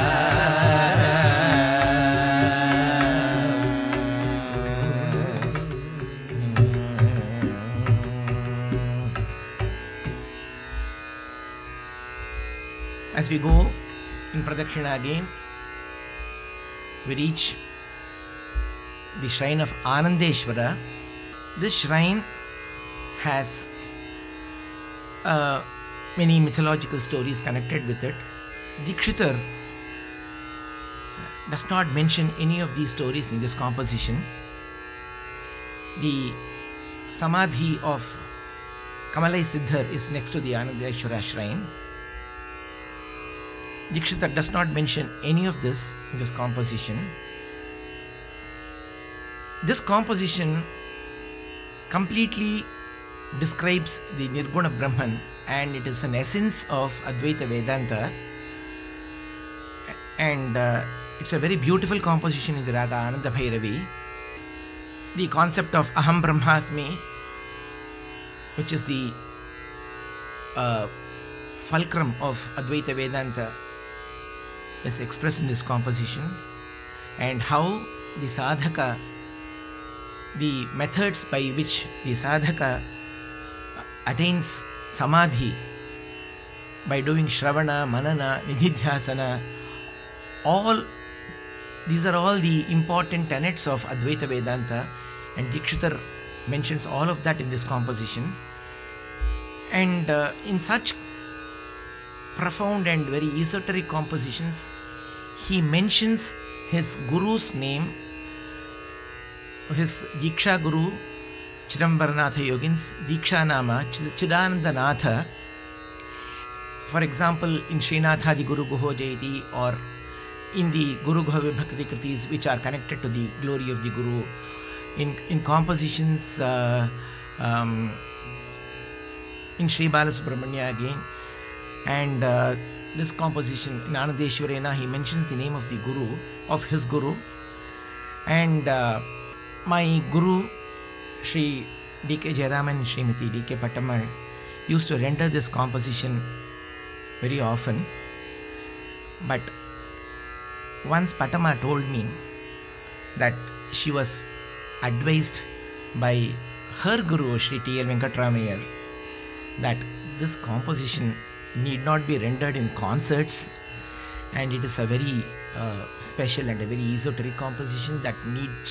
As we go in Pradakshina again, we reach the shrine of Anandeshwara. This shrine has many mythological stories connected with it. Dikshitar does not mention any of these stories in this composition. The Samadhi of Kamalai Siddhar is next to the Anandeshwara shrine. Dikshitar does not mention any of this in this composition. This composition completely describes the Nirguna Brahman, and it is an essence of Advaita Vedanta, and it's a very beautiful composition in the Raga Ananda Bhairavi. The concept of Aham Brahmasmi, which is the fulcrum of Advaita Vedanta, is expressed in this composition, and how the sadhaka, the methods by which the sadhaka attains samadhi by doing shravana, manana, nididhyasana, all these are all the important tenets of Advaita Vedanta, and Dikshitar mentions all of that in this composition. And in such profound and very esoteric compositions, he mentions his guru's name, his Diksha Guru, Chidambaranatha Yogins, Diksha Nama, Chidanandanatha. For example, in Srinathadi Guru Guho Jayati, or in the Guru Guha Vibhakti Kritis, which are connected to the glory of the Guru, in compositions in Sri Balasubramanya again, and this composition in Anandeshwarena, he mentions the name of the Guru, of his Guru. And my Guru, Sri D.K. Jayaraman, Srimati D.K. Pattammal, used to render this composition very often. But once Pattamma told me that she was advised by her Guru, Sri T.L. Venkatramayar, that this composition need not be rendered in concerts, and it is a very special and a very esoteric composition that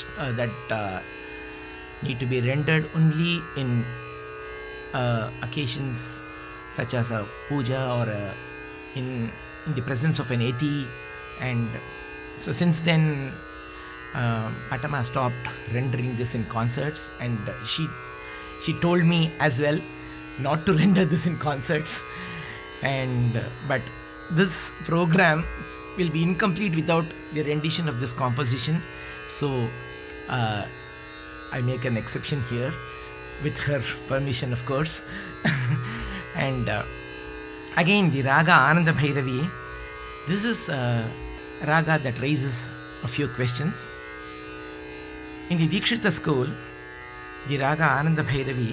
need to be rendered only in occasions such as a puja or in the presence of an eti. And so since then Pattamma stopped rendering this in concerts, and she told me as well not to render this in concerts. And but this program will be incomplete without the rendition of this composition, so I make an exception here with her permission, of course. And again, the Raga Ananda Bhairavi, this is a raga that raises a few questions. In the Dikshita school, the Raga Ananda Bhairavi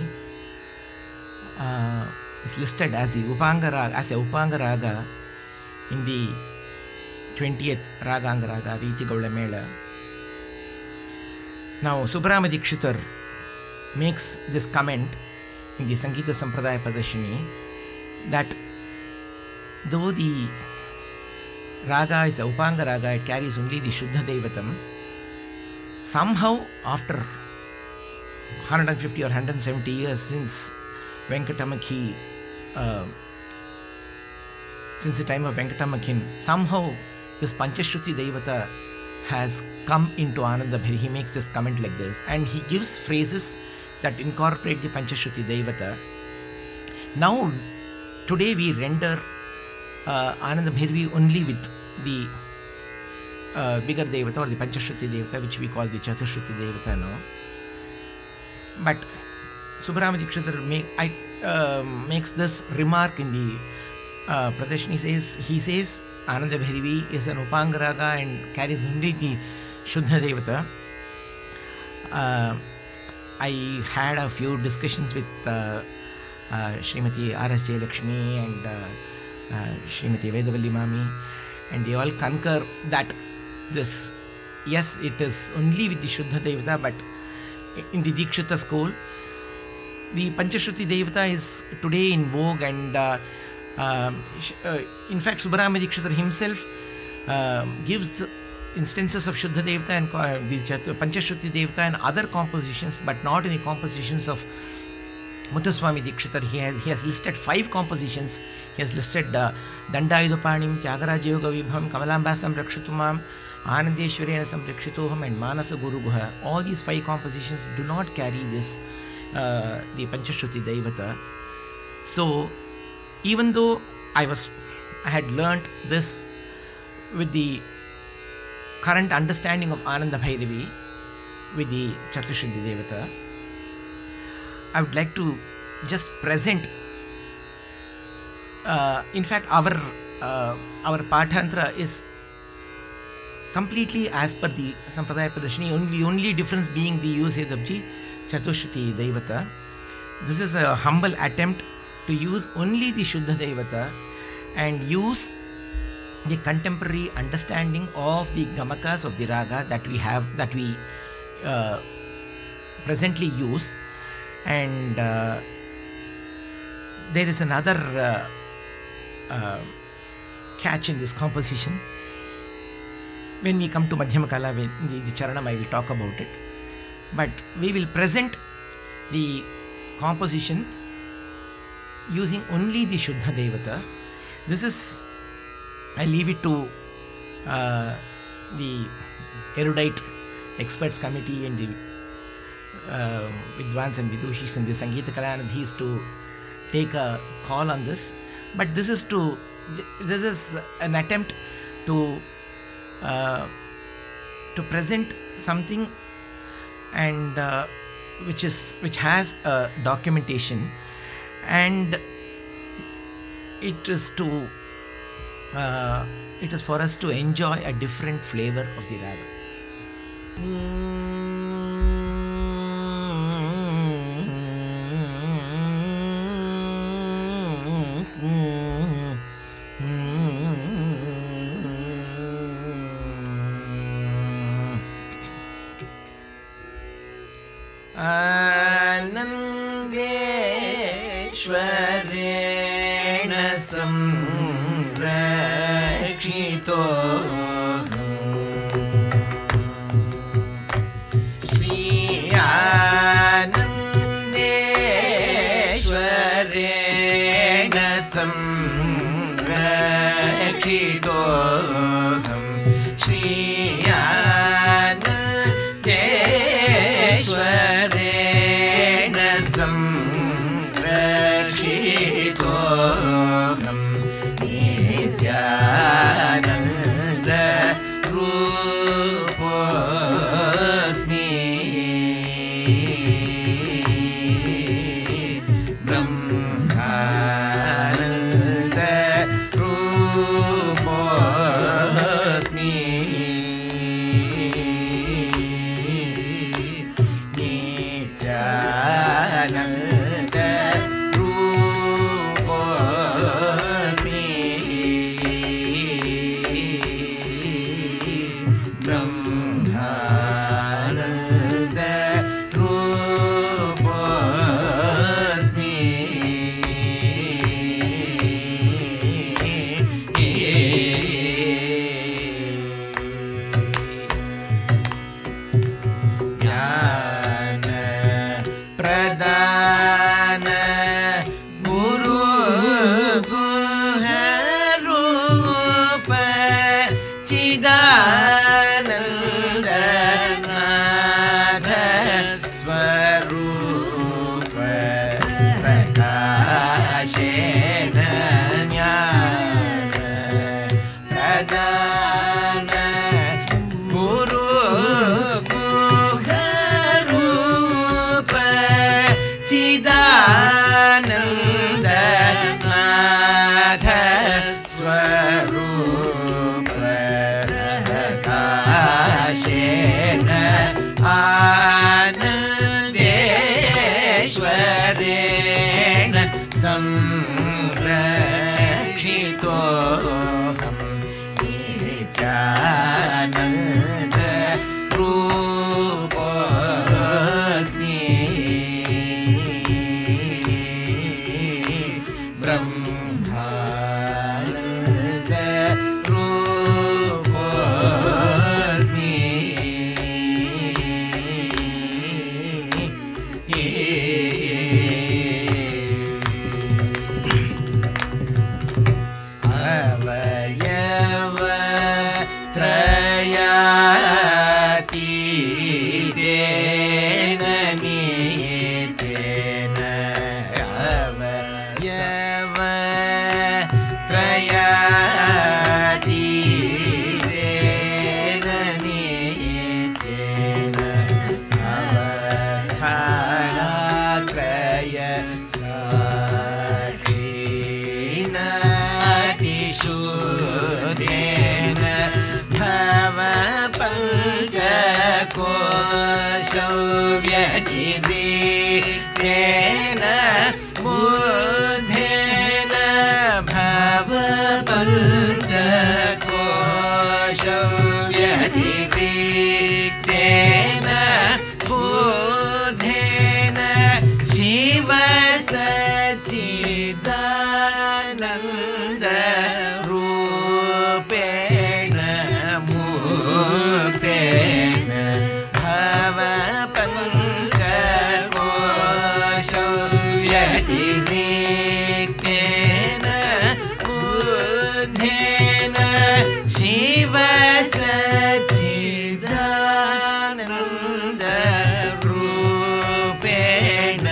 is listed as the Upanga Raga, as a Upanga Raga in the 20th Raganga Raga, Riti Gaula Mela. Now, Subramanian Dikshitar makes this comment in the Sangeeta Sampradaya Pradarshini that though the raga is a Upanga raga, it carries only the Shuddha Devatam. Somehow, after 150 or 170 years since Venkatamaki, since the time of Venkatamakhin, somehow this Panchashruti Devata has come into Ananda Bhairi. He makes this comment like this, and he gives phrases that incorporate the Panchashruti Devata. Now, today we render Ananda Bhairavi only with the bigger Devata or the Panchashruti Devata, which we call the Chatushruti Devata now. But Subbarama Dikshitar makes this remark in the Pradarshini. He says Ananda Bhairavi is an Upanga raga and carries only the Shuddha Devata. I had a few discussions with Srimati R.S. Jayalakshmi and Srimati Vedavalli Mami, and they all concur that this, yes, it is only with the Shuddha Devata, but in the Dikshita school, the Panchashruti Devata is today in vogue, and in fact Subbarama Dikshitar himself gives instances of Shuddha Devata and the Panchashruti Devata and other compositions, but not in the compositions of Muthuswami Dikshitar. He has listed 5 compositions. He has listed Dandayudapanim, Tyagaraja Yoga Vibham, Kamalambasam Rakshatumam, Anandeshwarena Samrakshitoham, and Manasa Guru Guha. All these 5 compositions do not carry this the Panchashruti Devata. So even though I had learnt this with the current understanding of Ananda Bhairavi with the Chatushruti Devata, I would like to just present. In fact, our Pathantra is completely as per the Sampradaya Pradarshini, only difference being the usage of the Chatushruti Devata. This is a humble attempt to use only the Shuddha Devata and use the contemporary understanding of the Gamakas of the Raga that we presently use. And there is another catch in this composition. When we come to Madhyamakala, the Charanam, I will talk about it. But we will present the composition using only the Shuddha Devata. This is, I leave it to the erudite experts committee and the Vidwans and Vidushis and the Sangeeta Kalanidhis to take a call on this. But this is an attempt to present something and which has a documentation, and it is for us to enjoy a different flavor of the raga. Anandeshwarena samrakshito Shri Anandeshwarena samrakshito Shri Anandeshwarena samrakshito Nityananda Ruposmi Brahmananda Ruposmi प्रकाशेन ज्ञान प्रदान गुरु गुहरूप चिदानन्द नाथ स्वरूप प्रकाशेन आनन्देश्वरेण संरक्षितोऽहं नित्यानन्द रूपोऽस्मि ब्रह्मानन्द रूपोऽस्मि अवयव त्रयातीरेण नियतेन अवयव त्रयातीरेण नियतेन अवस्थात्रय साक्षीनातिशूद्रेण भव पञ्चकोशौ व्यतिरेकेन बुद्धेन भव पञ्चकोशौ व्यतिरेकेन बुद्धेन शिव सच्चिदानन्द रूपेण मुक्तेन भव पञ्चकोशौ व्यतिरेकेन बुद्धेन शिव सच्चिदानन्द रूपेण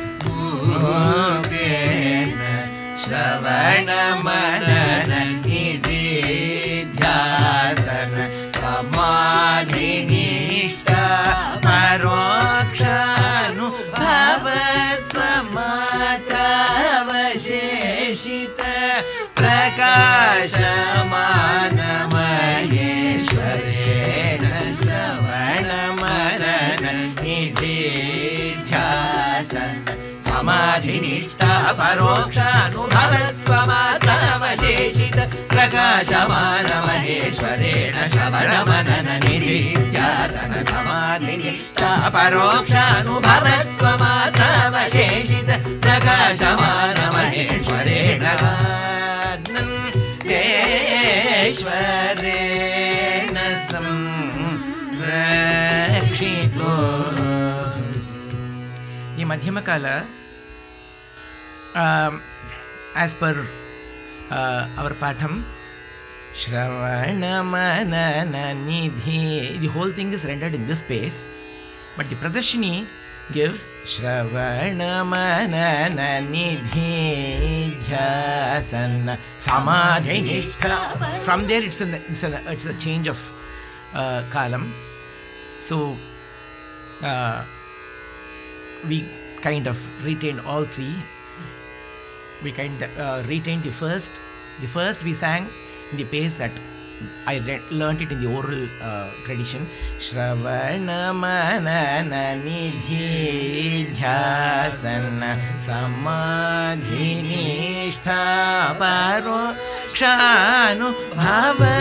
मुक्तेन श्रवण मनन निधिध्यासन समाधिनिष्ठा परोक्षानुभव स्वमात्रावशेषित प्रकाशमान महेश्वरेण श्रवण मनन निधिध्यासन समाधिनिष्ठा परोक्षानुभव स्वमात्रावशेषित प्रकाशमान महेश्वरेण श्रवण मनन निधिध्यासन समाधिनिष्ठा परोक्षानुभव स्वमात्रावशेषित प्रकाशमान महेश्वरेण आनन्देश्वरेण संरक्षितो ಈ ಮಧ್ಯಮಕಾಲ as per our patham Shravana Manana Nidhi, the whole thing is rendered in this space, but the Pradarshini gives Shravana Manana Nidhi Dhyasana Samadhi Nishtha. From there it's a change of kalam. So we kind of retained all three. We kind of retained the first. The first we sang in the pace that I learned it in the oral tradition. Shravana Manana Nidhi Dhyasana Samadhi Nishtha Parokshanu Bhava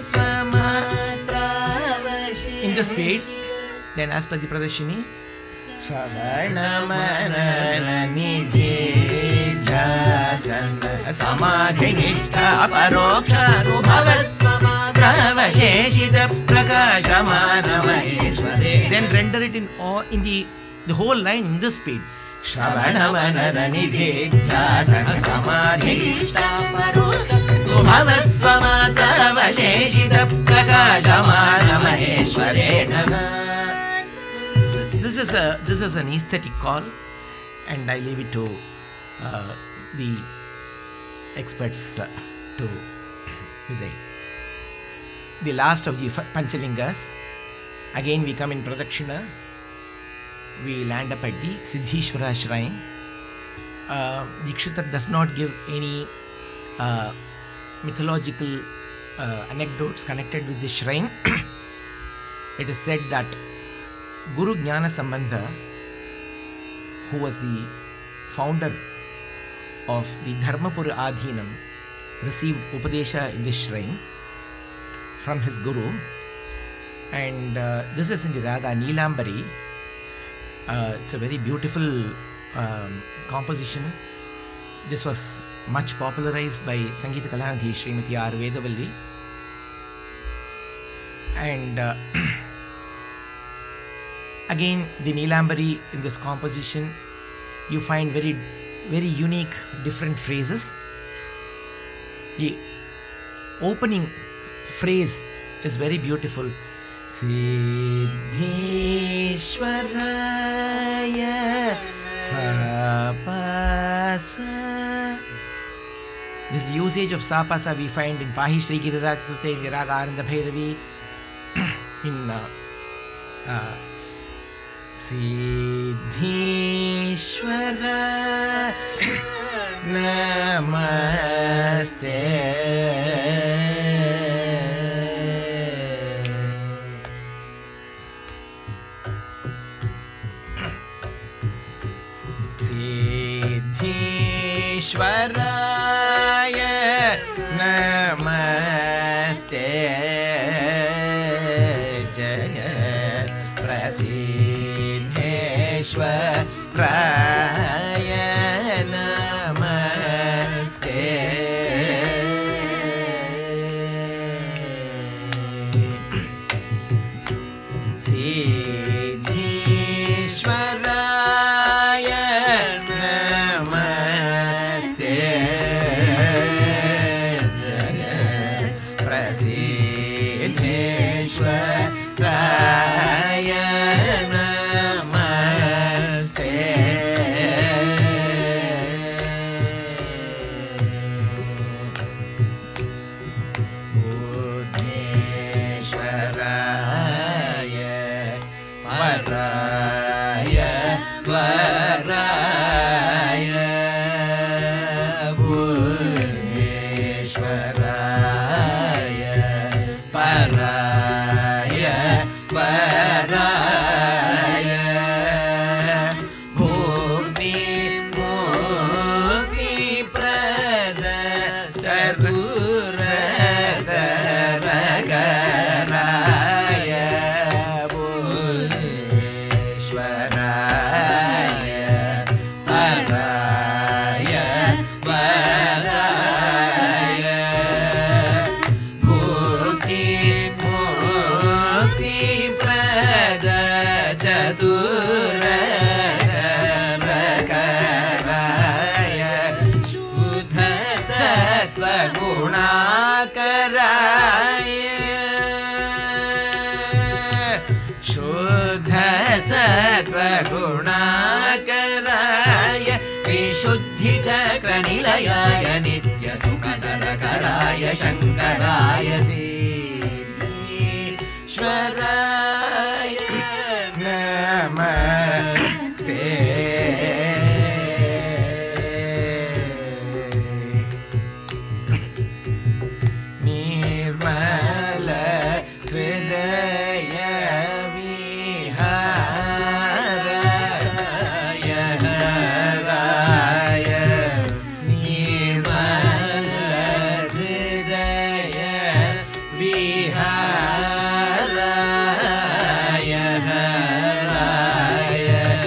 Swamatravashi. In the speed, then as per the Pradarshini, Shravana Manana Nidhi Dhyasana Samadhi Nishtha Parokshanu Svamatravashi Prakashamana Maheshware. Then render it in the whole line in this speed. Shravana Manana Nidhi Dhyasana Samadhi Nishtha Parokshanu Svamatravashi Prakashamana Maheshware. This is an aesthetic call, and I leave it to the experts to say. The last of the Panchalingas. Again we come in Pradakshina. We land up at the Siddhishwara shrine. Dikshitar does not give any mythological anecdotes connected with the shrine. It is said that Guru Jnana Sambandha, who was the founder of the Dharmapura Adhinam, received Upadesha in this shrine from his Guru, and this is in the Raga Neelambari. It's a very beautiful composition. This was much popularized by Sangeeta Kalanidhi Srimati R. Vedavalli, and again the Neelambari in this composition you find very unique different phrases. The opening phrase is very beautiful. Siddhishwaraya Sapasa. This usage of Sapasa we find in Pahi Shri Giriraj Sute, in the Raga Ananda Bhairavi, in Siddhishwara Namaste. Siddhishwaraya Namaste. Jagat Prasidheshwaraya Namaste. Siddhishwaraya Namaste. Jagat Prasidheshwaraya Namaste. Buddheshwaraya Paraya Paraya. Buddheshwaraya Paraya Paraya. Bhukti Mukti Prada Chaturatakaraya. Buddheshwaraya Paraya Paraya. Bhukti Mukti Prada Chaturatakaraya. Shuddha Sattva Gunakaraya. Shuddha Sattva Gunakaraya. Vishuddhi Chakra Nilayaya Nitya Sukadarakaraya Shankaraya Siddhishwaraya Namaste. Nirmala Hridaya Viharaya Haraya. Nirmala Hridaya Viharaya Haraya.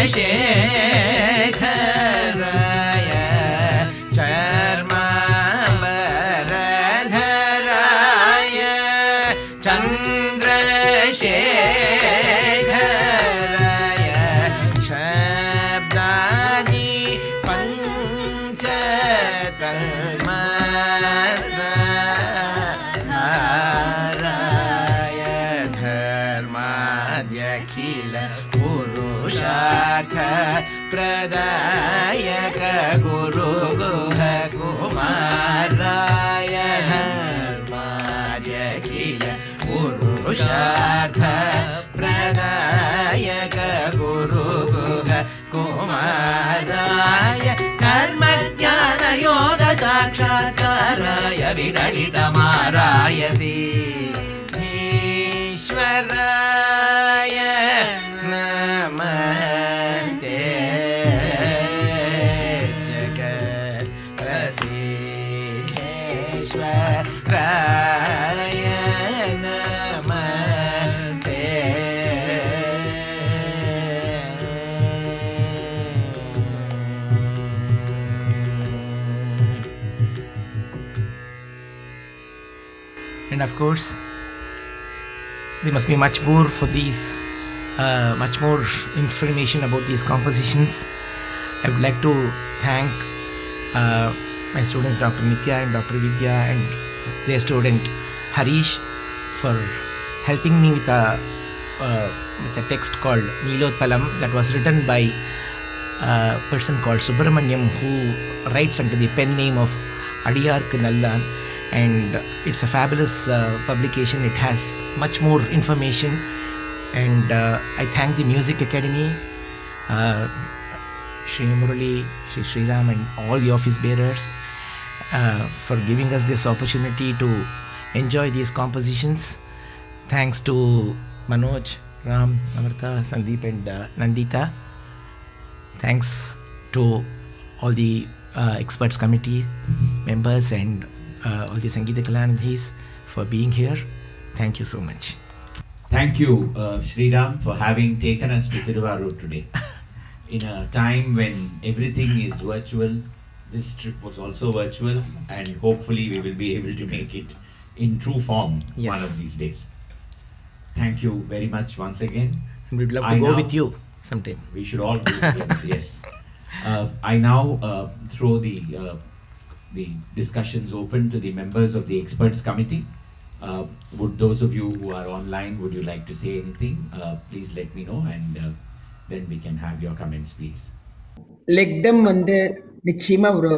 चन्द्रशेखराय चर्माम्बरधराय चन्द्रशेखराय शब्दादि पञ्चतन्मात्राय धर्माद्यखिल पुरुषार्थ प्रदायक गुरुगुह कुमाराय धर्माद्यखिल पुरुषार्थ प्रदायक गुरुगुह कुमाराय कर्मज्ञान योग साक्षात्काराय विदलितमाराय सिद्धीश्वराय नमस्ते जगत्प्रसिद्धेश्वराय नमस्ते. And of course, there must be much more for these, much more information about these compositions. I would like to thank my students Dr. Nitya and Dr. Vidya and their student Harish for helping me with a text called Nilotpalam that was written by a person called Subramanyam, who writes under the pen name of Adiyar Nallan. And it's a fabulous publication. It has much more information, and I thank the Music Academy, Shri Murali, Shri Sriram and all the office bearers for giving us this opportunity to enjoy these compositions. Thanks to Manoj, Ram, Amrita, Sandeep and Nandita. Thanks to all the experts committee members and all the Sangeeta Kalanidhis for being here. Thank you so much. Thank you, Sriram, for having taken us to Thiruvarur today. In a time when everything is virtual, this trip was also virtual, and hopefully we will be able to make it in true form one of these days. Thank you very much once again. And we'd love to go with you sometime. We should all go together, yes. I now throw the discussions open to the members of the experts committee. Would those of you who are online, would you like to say anything? Please let me know, and then we can have your comments, please. லெக்டம் வந்து நிச்சயமாக ஒரு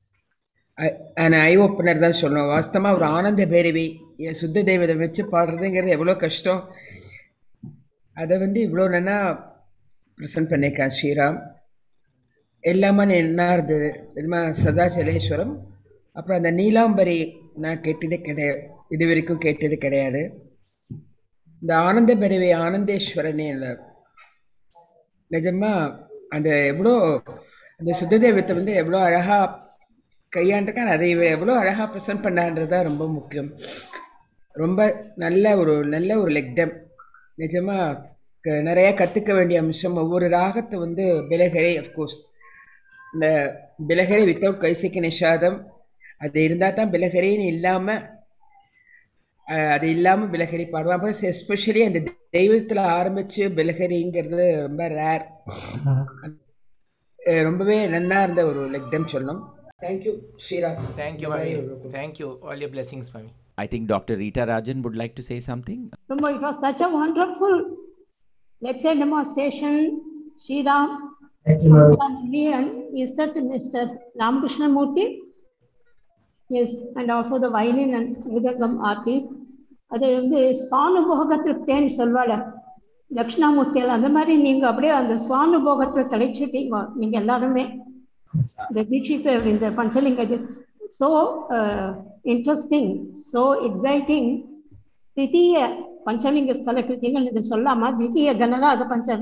ஐ opener தான் சொல்லணும். வாஸ்தவமாக ஒரு ஆனந்த பேரவி என் சுத்த தெய்வத்தை வச்சு பாடுறதுங்கிறது எவ்வளோ கஷ்டம். அதை வந்து இவ்வளோ நல்லா ப்ரெசென்ட் பண்ணியிருக்கான் ஸ்ரீராம். எல்லாமே என்ன இருந்தது தெரியுமா? சதாச்சலேஸ்வரம், அப்புறம் அந்த நீலாம்பரி நான் கேட்டதே கிடையாது, இது வரைக்கும் கேட்டது கிடையாது. இந்த ஆனந்த பேரவி ஆனந்தேஸ்வரனே இல்லை நிஜமாக. அந்த எவ்வளோ அந்த சுத்த தெய்வத்தை வந்து எவ்வளோ அழகாக கையாண்டிருக்கான், அதை எவ்வளோ அழகாக ப்ரெசென்ட் பண்ணான்றது தான் ரொம்ப முக்கியம். ரொம்ப நல்ல ஒரு லெக்டம். நிஜமாக நிறையா கற்றுக்க வேண்டிய அம்சம். ஒவ்வொரு ராகத்தை வந்து பிலகரை, அஃப்கோர்ஸ் இந்த பிலகரை வித்தவுட் கைசிக்கு நிஷாதம் அது இருந்தால் தான் பிலகரின்னு இல்லாமல் அது இல்லாமல் பிலகரி பாடுவான். அப்புறம் எஸ்பெஷலி அந்த தெய்வத்தில் ஆரம்பித்து பிலகரிங்கிறது ரொம்ப ரேர். ரொம்பவே நல்லா இருந்த ஒரு லெக்டம் சொல்லணும். Thank you Sriram. Thank you Mami. Thank you. All your blessings, Mami. I think Dr. Rita Rajan would like to say something. It was such a wonderful lecture demonstration. Sriram, and is that Mr. Ramakrishna Murthy? Yes, and also the violin and Mridangam artist. அது வந்து சுவானுபோக திருப்தின்னு சொல்வாள் தட்சிணாமூர்த்தியில். அந்த மாதிரி நீங்கள் அப்படியே அந்த சுவானுபோகத்தை தலைச்சிட்டீங்க நீங்கள் எல்லாருமே. இந்த தீட்சிதர் இந்த பஞ்சலிங்க ஸோ இன்ட்ரெஸ்டிங், ஸோ எக்ஸைட்டிங். தித்தீய பஞ்சலிங்க ஸ்தல கிருத்திகள் இது சொல்லாமா? தித்தீய கனராஜ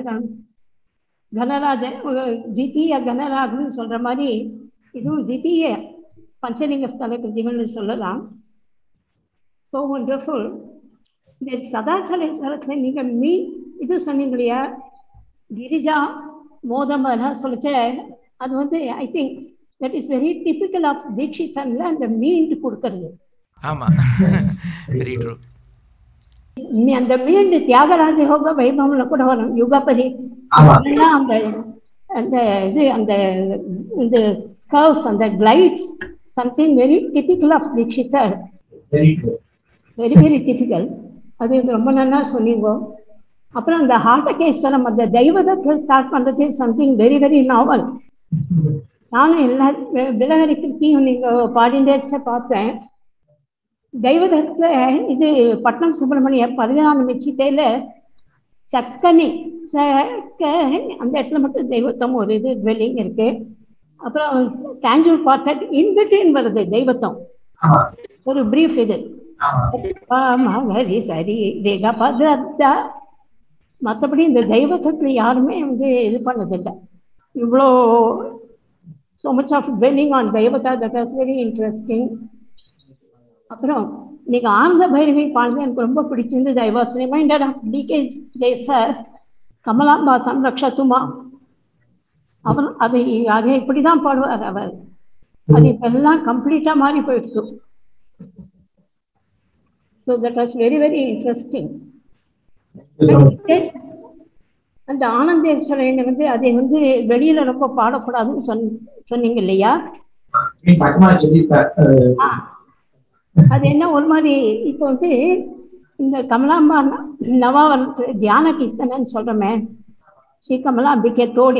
தித்தீய கனராஜன்னு சொல்கிற மாதிரி இதுவும் தித்தீய பஞ்சலிங்க ஸ்தல கிருத்திகள்னு சொல்லலாம். So wonderful. இந்த சதாச்சலேஸ்வரத்தில் நீங்கள் இது சொன்னீங்க இல்லையா, கிரிஜா மோதம் அதெல்லாம் சொல்லிச்சு. அது வந்து I think that is very typical of தீக்ஷிதன்ல அந்த மீண்டு கொடுக்கறது. ஆமாம், வெரி ட்ரூ. அந்த மீண்டு தியாகராஜ யோக வைபவம்ல கூட வரும் யுகபதி. அந்த அந்த இது அந்த இந்த கர்வ்ஸ் அந்த glides something very typical of Dikshitar. Very very typical. அது ரொம்ப நல்லா சொன்னீங்க. அப்புறம் அந்த ஹாட்டகேஸ்வரம் அந்த தெய்வதத்தை ஸ்டார்ட் பண்ணுறது சம்திங் வெரி வெரி நாவல். நானும் எல்லா விலகரி கிருத்தியும் நீங்கள் பாடிண்டே பார்த்தேன். தெய்வதத்தை இது பட்னம் சுப்பிரமணிய 14 மிச்சிட்டையில் சக்கனி அந்த இடத்துல மட்டும் தெய்வத்தம் ஒரு இது டுவெல்லிங் இருக்கு. அப்புறம் டேஞ்சூர் பார்ட்டட் இன்பிட்வீன் வருது தெய்வத்தம் ஒரு பிரீஃப் இது. சரி ரேகா பார்த்தா மற்றபடி இந்த தெய்வத்தில் யாருமே வந்து இது பண்ணதில்லை. இவ்வளோ so much of dwelling on தெய்வத்தா, that was very interesting. அப்புறம் நீங்கள் ஆனந்த பைரவி பாடுறது எனக்கு ரொம்ப பிடிச்சிருந்தது. ஐ வாஸ் ரிமைண்டட் ஆஃப் டிகே ஜெய்சஸ் கமலாம்பா சம்ரக்ஷத்துமா. அவர் அதை இப்படி தான் பாடுவார் அவர். அது இப்பெல்லாம் கம்ப்ளீட்டாக மாறி போயிடுச்சு. So that was very very interesting. அந்த ஆனந்தேஸ்வரனை வந்து அதை வந்து வெளியில ரொம்ப பாடக்கூடாதுன்னு சொன்னீங்க இல்லையா? அது என்ன ஒரு மாதிரி இப்போ வந்து இந்த கமலாம்பா நவாவல் தியான கீர்த்தனைன்னு சொல்றோமே, ஸ்ரீ கமலாம்பிகை தோடி,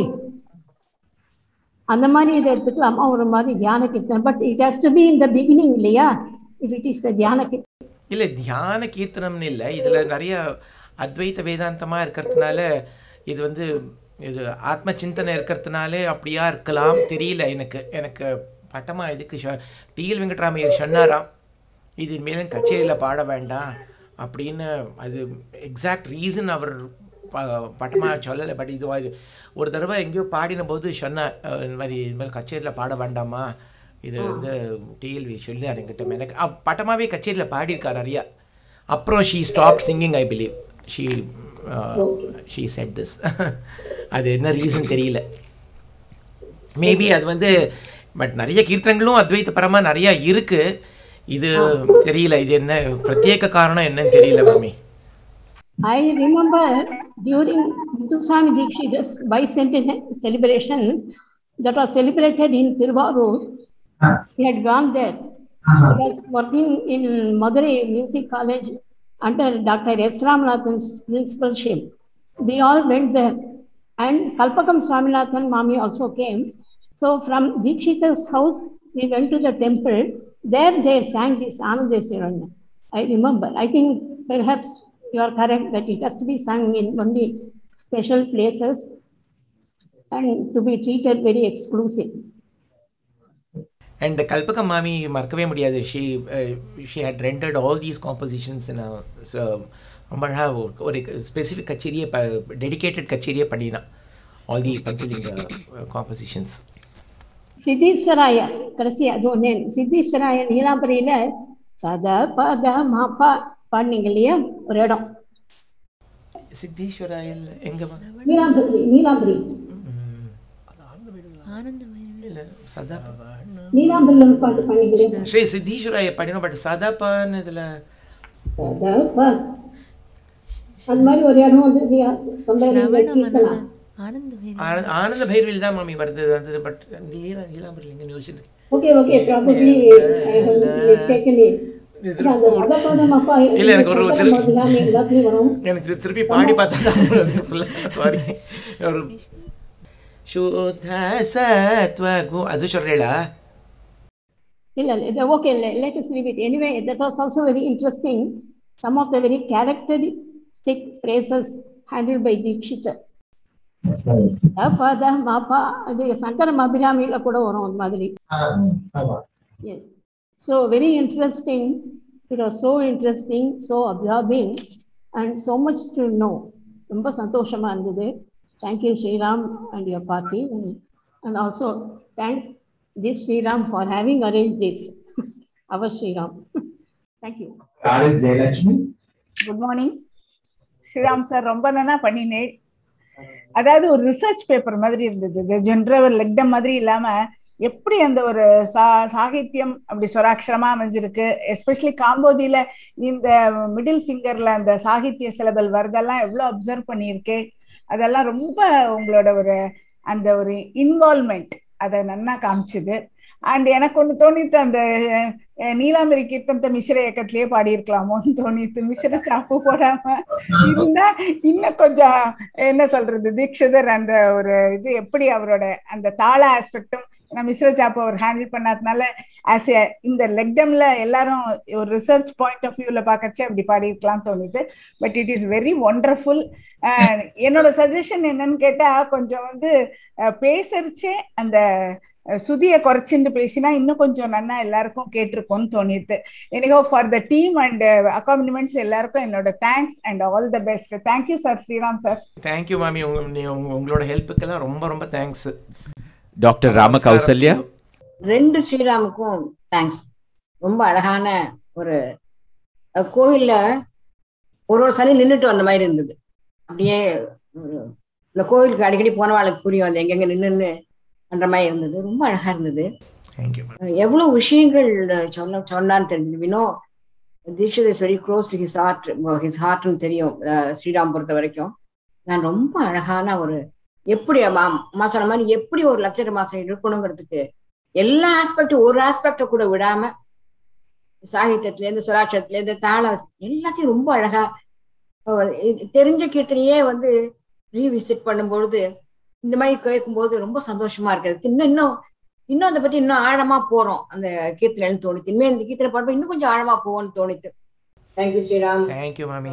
அந்த மாதிரி இதை எடுத்துக்கலாமா ஒரு மாதிரி தியான கீர்த்தனை? But it has to be in the beginning இல்லையா? இஃப் இட் இஸ் த தியான கீர்த்தனை. இல்லை, தியான கீர்த்தனம்னு இல்லை, இதில் நிறைய அத்வைத வேதாந்தமாக இருக்கிறதுனால இது வந்து இது ஆத்ம சிந்தனை இருக்கிறதுனாலே அப்படியா இருக்கலாம், தெரியல. எனக்கு பட்டமாக இதுக்கு டிஎல் வெங்கட்ராமையர் சொன்னாராம், இது மேலும் கச்சேரியில் பாட வேண்டாம் அப்படின்னு. அது எக்ஸாக்ட் ரீசன் அவர் பட்டமாக சொல்லலை. பட் இது ஒரு தடவை எங்கேயோ பாடின போது சொன்னார், இந்த மாதிரி இனிமேல் கச்சேரியில் பாட வேண்டாமா, இது வந்து டிஎல்வி சொன்னார் என்கிட்ட. எனக்கு பட்டமாகவே கச்சேரியில் பாடியிருக்கார் நிறையா. அப்புறம் she stop singing, I believe she said this. அது என்ன ரீசன் தெரியல. மேபி அது வந்து பட் நிறைய கீர்த்தனங்களும் அத்வைத பரமாக நிறையா இருக்குது. இது தெரியல, இது என்ன பிரத்யேக காரணம் என்னன்னு தெரியல மாமி. I remember during Muthuswami Dikshita's bicentennial celebrations that was celebrated in Tiruvarur, he had gone there. He was working in Madurai Music College under Dr. S. Ramanathan's principalship. We all went there, and Kalpakam Swaminathan Mami also came. So from Dikshita's house, we went to the temple. There they sang this Anandeswarana. I remember. I think perhaps you are correct that it has to be sung in only special places and to be treated very exclusive. And Kalpakam Mami மறக்கவே முடியாது. She had rendered all these compositions in a ஒரு specific கச்சேரியை dedicated கச்சேரியை பண்ணினா all the Panchalinga compositions. சித்தீஸ்வராய கடைசி அது ஒன்று. சித்தீஸ்வராய நீலாம்பரியில் சத பத மாப்பா பாடினீங்க இல்லையா ஒரு இடம்? சித்தீஸ்வராயல் எங்க? நீலாம்பரி சதா நீலாம்பரியில் பாட்டு பண்ணிக்கிறேன். ஸ்ரீ சித்தீஸ்வராய பாடினோம். பட் சதாப்பான்னு இதில் அந்த மாதிரி ஒரு இடம் வந்து ஆனந்த பைரவில் தான் மாமி வருது. பட் நீலாம்பரியில் எங்கே நியூஸ் இருக்கு? Okay okay probably I have taken it. இல்லை, எனக்கு திருப்பி பாடி பார்த்தா சாரி. ஒரு சுத்த சத்வ அது சொல்றீங்களா? இல்லை okay, let us leave it. Anyway, that was also very interesting. Some of the very characteristic phrases handled by Dikshita. பத மாப்பா அது சங்கரம் அபிராமியில் கூட வரும் அந்த மாதிரி. Yes. So very interesting. It was so interesting, so absorbing, and so much to know. ரொம்ப சந்தோஷமா இருந்தது. Thank you Sriram and your party, and also thanks this Sriram for having arranged this. Our Sriram. Thank you. R.S. Jayalakshmi. Good morning. Sriram sir, ரொம்ப நல்லா பண்ணினேன். அதாவது ஒரு research paper மாதிரி இருந்தது. இது ஜென்ரல் லெக்டம் மாதிரி இல்லாம எப்படி அந்த ஒரு சாகித்யம் அப்படி சொராட்சரமா அமைஞ்சிருக்கு. எஸ்பெஷலி காம்போதியில இந்த மிடில் ஃபிங்கர்ல அந்த சாகித்ய சிலபல் வரதெல்லாம் எவ்வளவு அப்சர்வ் பண்ணியிருக்கேன். அதெல்லாம் ரொம்ப உங்களோட ஒரு அந்த ஒரு இன்வால்மெண்ட் அதை நன்னா காமிச்சுது. அண்ட் எனக்கு ஒண்ணு தோணித்து, அந்த நீலாம்பரி கீர்த்தனத்தை மிஸ்ர இயக்கத்திலேயே பாடியிருக்கலாமோன்னு தோணித்து. மிஸ்ர சாப்பு போடாம இருந்தா இன்னும் கொஞ்சம் என்ன சொல்றது, தீக்ஷிதர் அந்த ஒரு இது எப்படி அவரோட அந்த தாள ஆஸ்பெக்டும் மிஸ்ர சாப்பு அவர் ஹேண்டில் பண்ணாதனால ஆஸ் இந்த லெக்டம்ல எல்லாரும் ஒரு ரிசர்ச் பாயிண்ட் ஆஃப் வியூல பாக்கச்சு அப்படி பாடியிருக்கலாம் தோணுது. But it is very wonderful. என்னோட சஜஷன் என்னன்னு கேட்டா, கொஞ்சம் வந்து பேசரிச்சே அந்த சுதியை குறைச்சிட்டு பேசினா இன்னும் கொஞ்சம் நன்னா எல்லாருக்கும் கேட்டிருக்கோம்னு தோணிட்டு. Anyhow for the team and accompaniments எல்லாருக்கும் என்னோட thanks and all the best. Thank you sir. Sriram sir. Thank you மாமி. உங்களோட ஹெல்ப்புக்கெல்லாம் ரொம்ப ரொம்ப தேங்க்ஸ். டாக்டர் ராம கௌசல்யா. 2 ஸ்ரீராமுக்கும் தேங்க்ஸ். ரொம்ப அழகான ஒரு கோவில்ல ஒரு சனி நின்றுட்டு வந்த மாதிரி இருந்தது. அப்படியே இந்த கோவிலுக்கு அடிக்கடி போனவாளுக்கு புரியும் அது எங்கெங்க நின்றுன்னு பண்ற மாதிரி இருந்தது. ரொம்ப அழகா இருந்தது. எவ்வளவு விஷயங்கள் சொன்னான்னு தெரிஞ்சது. வினோ Dikshit is very close to his ஹார்ட்னு தெரியும் ஸ்ரீராம் பொறுத்த வரைக்கும். நான் ரொம்ப அழகான ஒரு எப்படி அம்மா சொன்ன மாதிரி எப்படி ஒரு லட்சர மாசம் இருக்கணுங்கிறதுக்கு எல்லா ஆஸ்பெக்டும் ஒரு ஆஸ்பெக்ட கூட விடாம சாகித்யத்துல இருந்து சுராட்சத்துல இருந்து தாள எல்லாத்தையும் ரொம்ப அழகா தெரிஞ்ச கீர்த்தனையே வந்து ரீவிசிட் பண்ணும்பொழுது இந்த மாதிரி கேட்கும்போது ரொம்ப சந்தோஷமா இருக்குது. இன்னும் அதை பத்தி இன்னும் ஆழமா போறோம் அந்த கீர்த்தனைன்னு தோணித்து. இனிமே இந்த கீர்த்தனை பாடும்போது இன்னும் கொஞ்சம் ஆழமா போவோம்னு தோணித்து. தேங்க்யூ ஸ்ரீராம். தேங்க்யூ மாமி.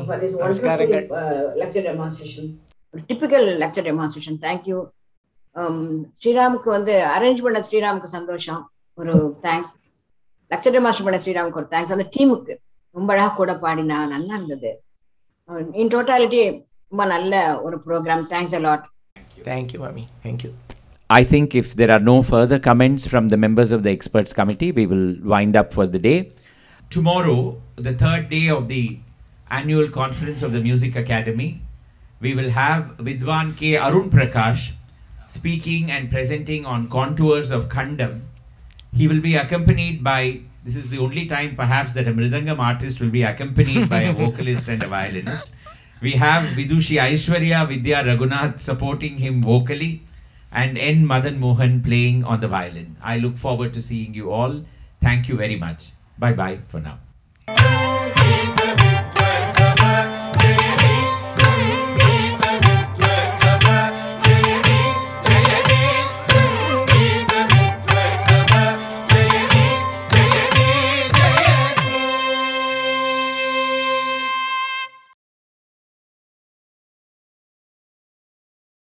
Lecture demonstration, typical lecture demonstration. Thank you. ஸ்ரீராமுக்கு வந்து அரேஞ்ச் பண்ண ஸ்ரீராமுக்கு சந்தோஷம், ஒரு தேங்க்ஸ். லெக்சர் டெமான்ஸ்ட்ரேட் பண்ண ஸ்ரீராமுக்கு ஒரு தேங்க்ஸ். அந்த டீமுக்கு ரொம்ப அழகா கூட பாடினா நல்லா இருந்தது. இன் டோட்டாலிட்டி ரொம்ப நல்ல ஒரு program. Thanks a lot. Thank you, Mami. Thank you. I think if there are no further comments from the members of the experts committee, we will wind up for the day. Tomorrow, the 3rd day of the annual conference of the Music Academy, we will have Vidwan K. Arun Prakash speaking and presenting on contours of Khandam. He will be accompanied by, this is the only time perhaps that a Mridangam artist will be accompanied by a vocalist and a violinist. We have Vidushi Aishwarya Vidya Raghunath supporting him vocally and N. Madan Mohan playing on the violin. I look forward to seeing you all. Thank you very much. Bye-bye for now.